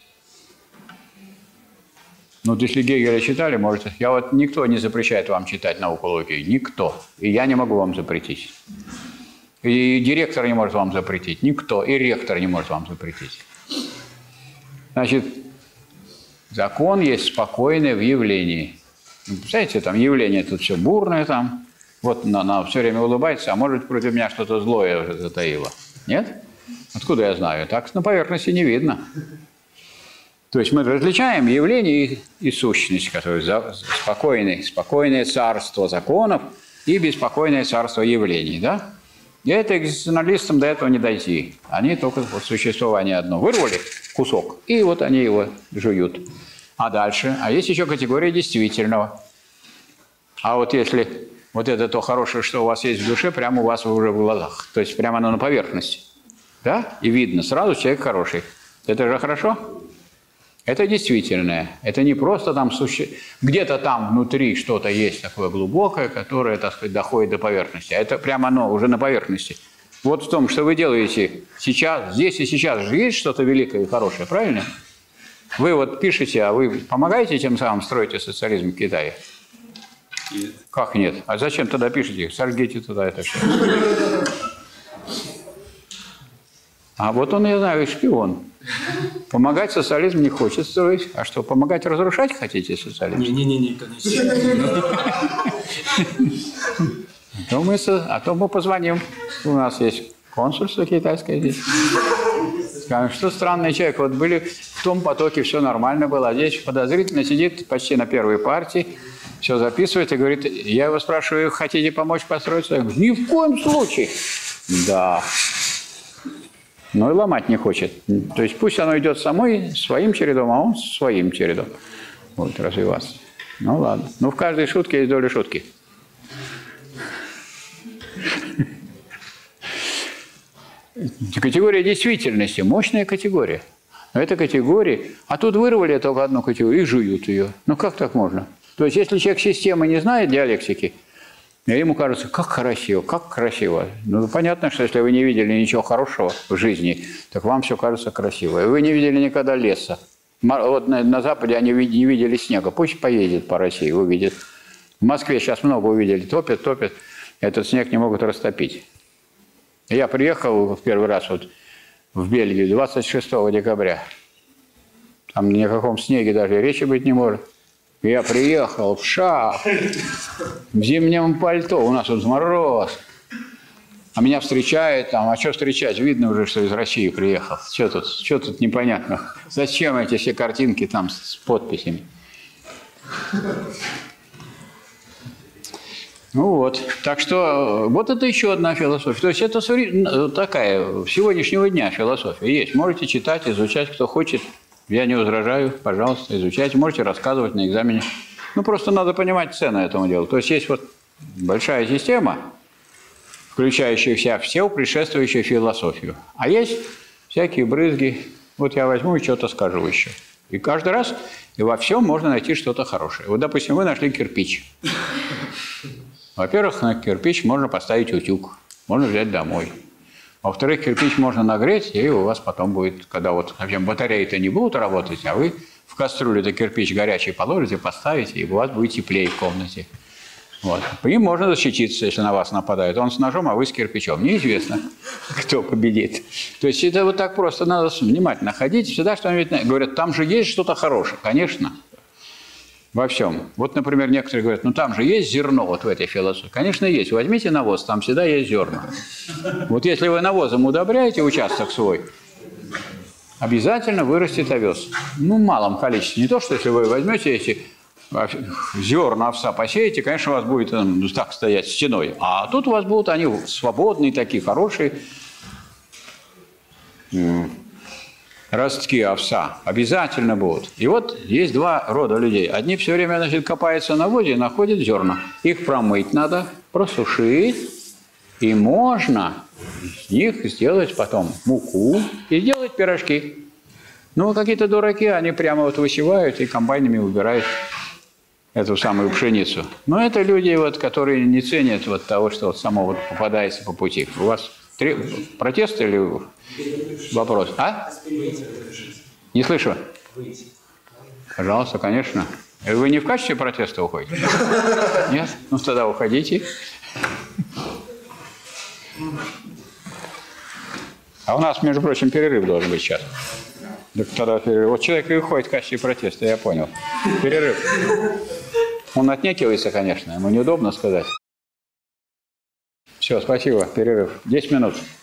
Ну, вот если Гегеля читали, можете... Я вот никто не запрещает вам читать науку логики. Никто. И я не могу вам запретить. И директор не может вам запретить. Никто. И ректор не может вам запретить. Значит, закон есть спокойный в явлении. Представляете, там явление тут все бурное там. Вот она, она все время улыбается, а может быть против меня что-то злое уже затаило. Нет? Откуда я знаю? Так на поверхности не видно. То есть мы различаем явление и, и сущность, которые за, спокойное, спокойное царство законов и беспокойное царство явлений. Да? И это экзистенциалистам до этого не дойти. Они только вот существование одно. Вырвали кусок, и вот они его жуют. А дальше? А есть еще категория действительного. А вот если вот это то хорошее, что у вас есть в душе, прямо у вас уже в глазах. То есть прямо оно на поверхности. Да? И видно, сразу человек хороший. Это же хорошо? Это действительное. Это не просто там суще... где-то там внутри что-то есть такое глубокое, которое, так сказать, доходит до поверхности. А это прямо оно уже на поверхности. Вот в том, что вы делаете сейчас, здесь и сейчас же есть что-то великое и хорошее, правильно? Вы вот пишете, а вы помогаете тем самым строить социализм в Китае? Нет. Как нет? А зачем тогда пишете? Сожгите туда это все. А вот он, я знаю, шпион. Помогать социализм не хочет строить. А что, помогать разрушать хотите социализм? Не-не-не, конечно. То мы, а то мы позвоним. У нас есть консульство китайское здесь. Скажем, что странный человек. Вот были в том потоке, все нормально было. А здесь подозрительно сидит почти на первой партии. Все записывает и говорит, я его спрашиваю, хотите помочь построиться? Я говорю, ни в коем случае. Да. Но и ломать не хочет. То есть пусть оно идет самой, своим чередом, а он своим чередом будет развиваться. Ну ладно. Ну в каждой шутке есть доля шутки. Категория действительности. Мощная категория. Но это категория. А тут вырвали только одну категорию и жуют ее. Ну как так можно? То есть если человек системы не знает диалектики, И ему кажется, как красиво, как красиво. Ну, понятно, что если вы не видели ничего хорошего в жизни, так вам все кажется красиво. И вы не видели никогда леса. Вот на, на Западе они не видели снега. Пусть поедет по России, увидит. В Москве сейчас много увидели. Топят, топят. Этот снег не могут растопить. Я приехал в первый раз вот в Бельгию двадцать шестого декабря. Там ни о каком снеге даже речи быть не может. Я приехал в шапке, в зимнем пальто, у нас тут мороз. А меня встречают там, а что встречать? Видно уже, что из России приехал. Что тут, что тут непонятно? Зачем эти все картинки там с подписями? Ну вот, так что вот это еще одна философия. То есть это такая сегодняшнего дня философия есть. Можете читать, изучать, кто хочет. Я не возражаю, пожалуйста, изучайте. Можете рассказывать на экзамене. Ну, просто надо понимать цену этому делу. То есть есть вот большая система, включающая в себя все предшествующую философию. А есть всякие брызги. Вот я возьму и что-то скажу еще. И каждый раз и во всем можно найти что-то хорошее. Вот, допустим, вы нашли кирпич. Во-первых, на кирпич можно поставить утюг. Можно взять домой. Во-вторых, кирпич можно нагреть, и у вас потом будет, когда вот совсем батареи-то не будут работать, а вы в кастрюлю-то кирпич горячий положите, поставите, и у вас будет теплее в комнате. Вот. И можно защититься, если на вас нападают. Он с ножом, а вы с кирпичом. Неизвестно, кто победит. То есть это вот так просто надо внимательно ходить. Всегда что-нибудь говорят, там же есть что-то хорошее. Конечно. Во всем. Вот, например, некоторые говорят, ну там же есть зерно вот в этой философии. Конечно, есть. Возьмите навоз, там всегда есть зерна. Вот если вы навозом удобряете участок свой, обязательно вырастет овес. Ну, в малом количестве. Не то, что если вы возьмете эти зерна овса посеете, конечно, у вас будет ну, так стоять стеной. А тут у вас будут они свободные, такие хорошие ростки овса. Обязательно будут. И вот есть два рода людей. Одни все время, значит, копаются на воде и находят зерна. Их промыть надо, просушить. И можно из них сделать потом муку и сделать пирожки. Ну, какие-то дураки, они прямо вот высевают и комбайнами убирают эту самую пшеницу. Но это люди, вот, которые не ценят вот того, что вот само вот попадается по пути. У вас три... протест или вопрос? А? Не слышу. Пожалуйста, конечно. Вы не в качестве протеста уходите? Нет? Ну, тогда уходите. А у нас, между прочим, перерыв должен быть сейчас. Так тогда перерыв. Вот человек и уходит в качестве протеста, я понял. Перерыв. Он отнекивается, конечно, ему неудобно сказать. Все, спасибо, перерыв. десять минут.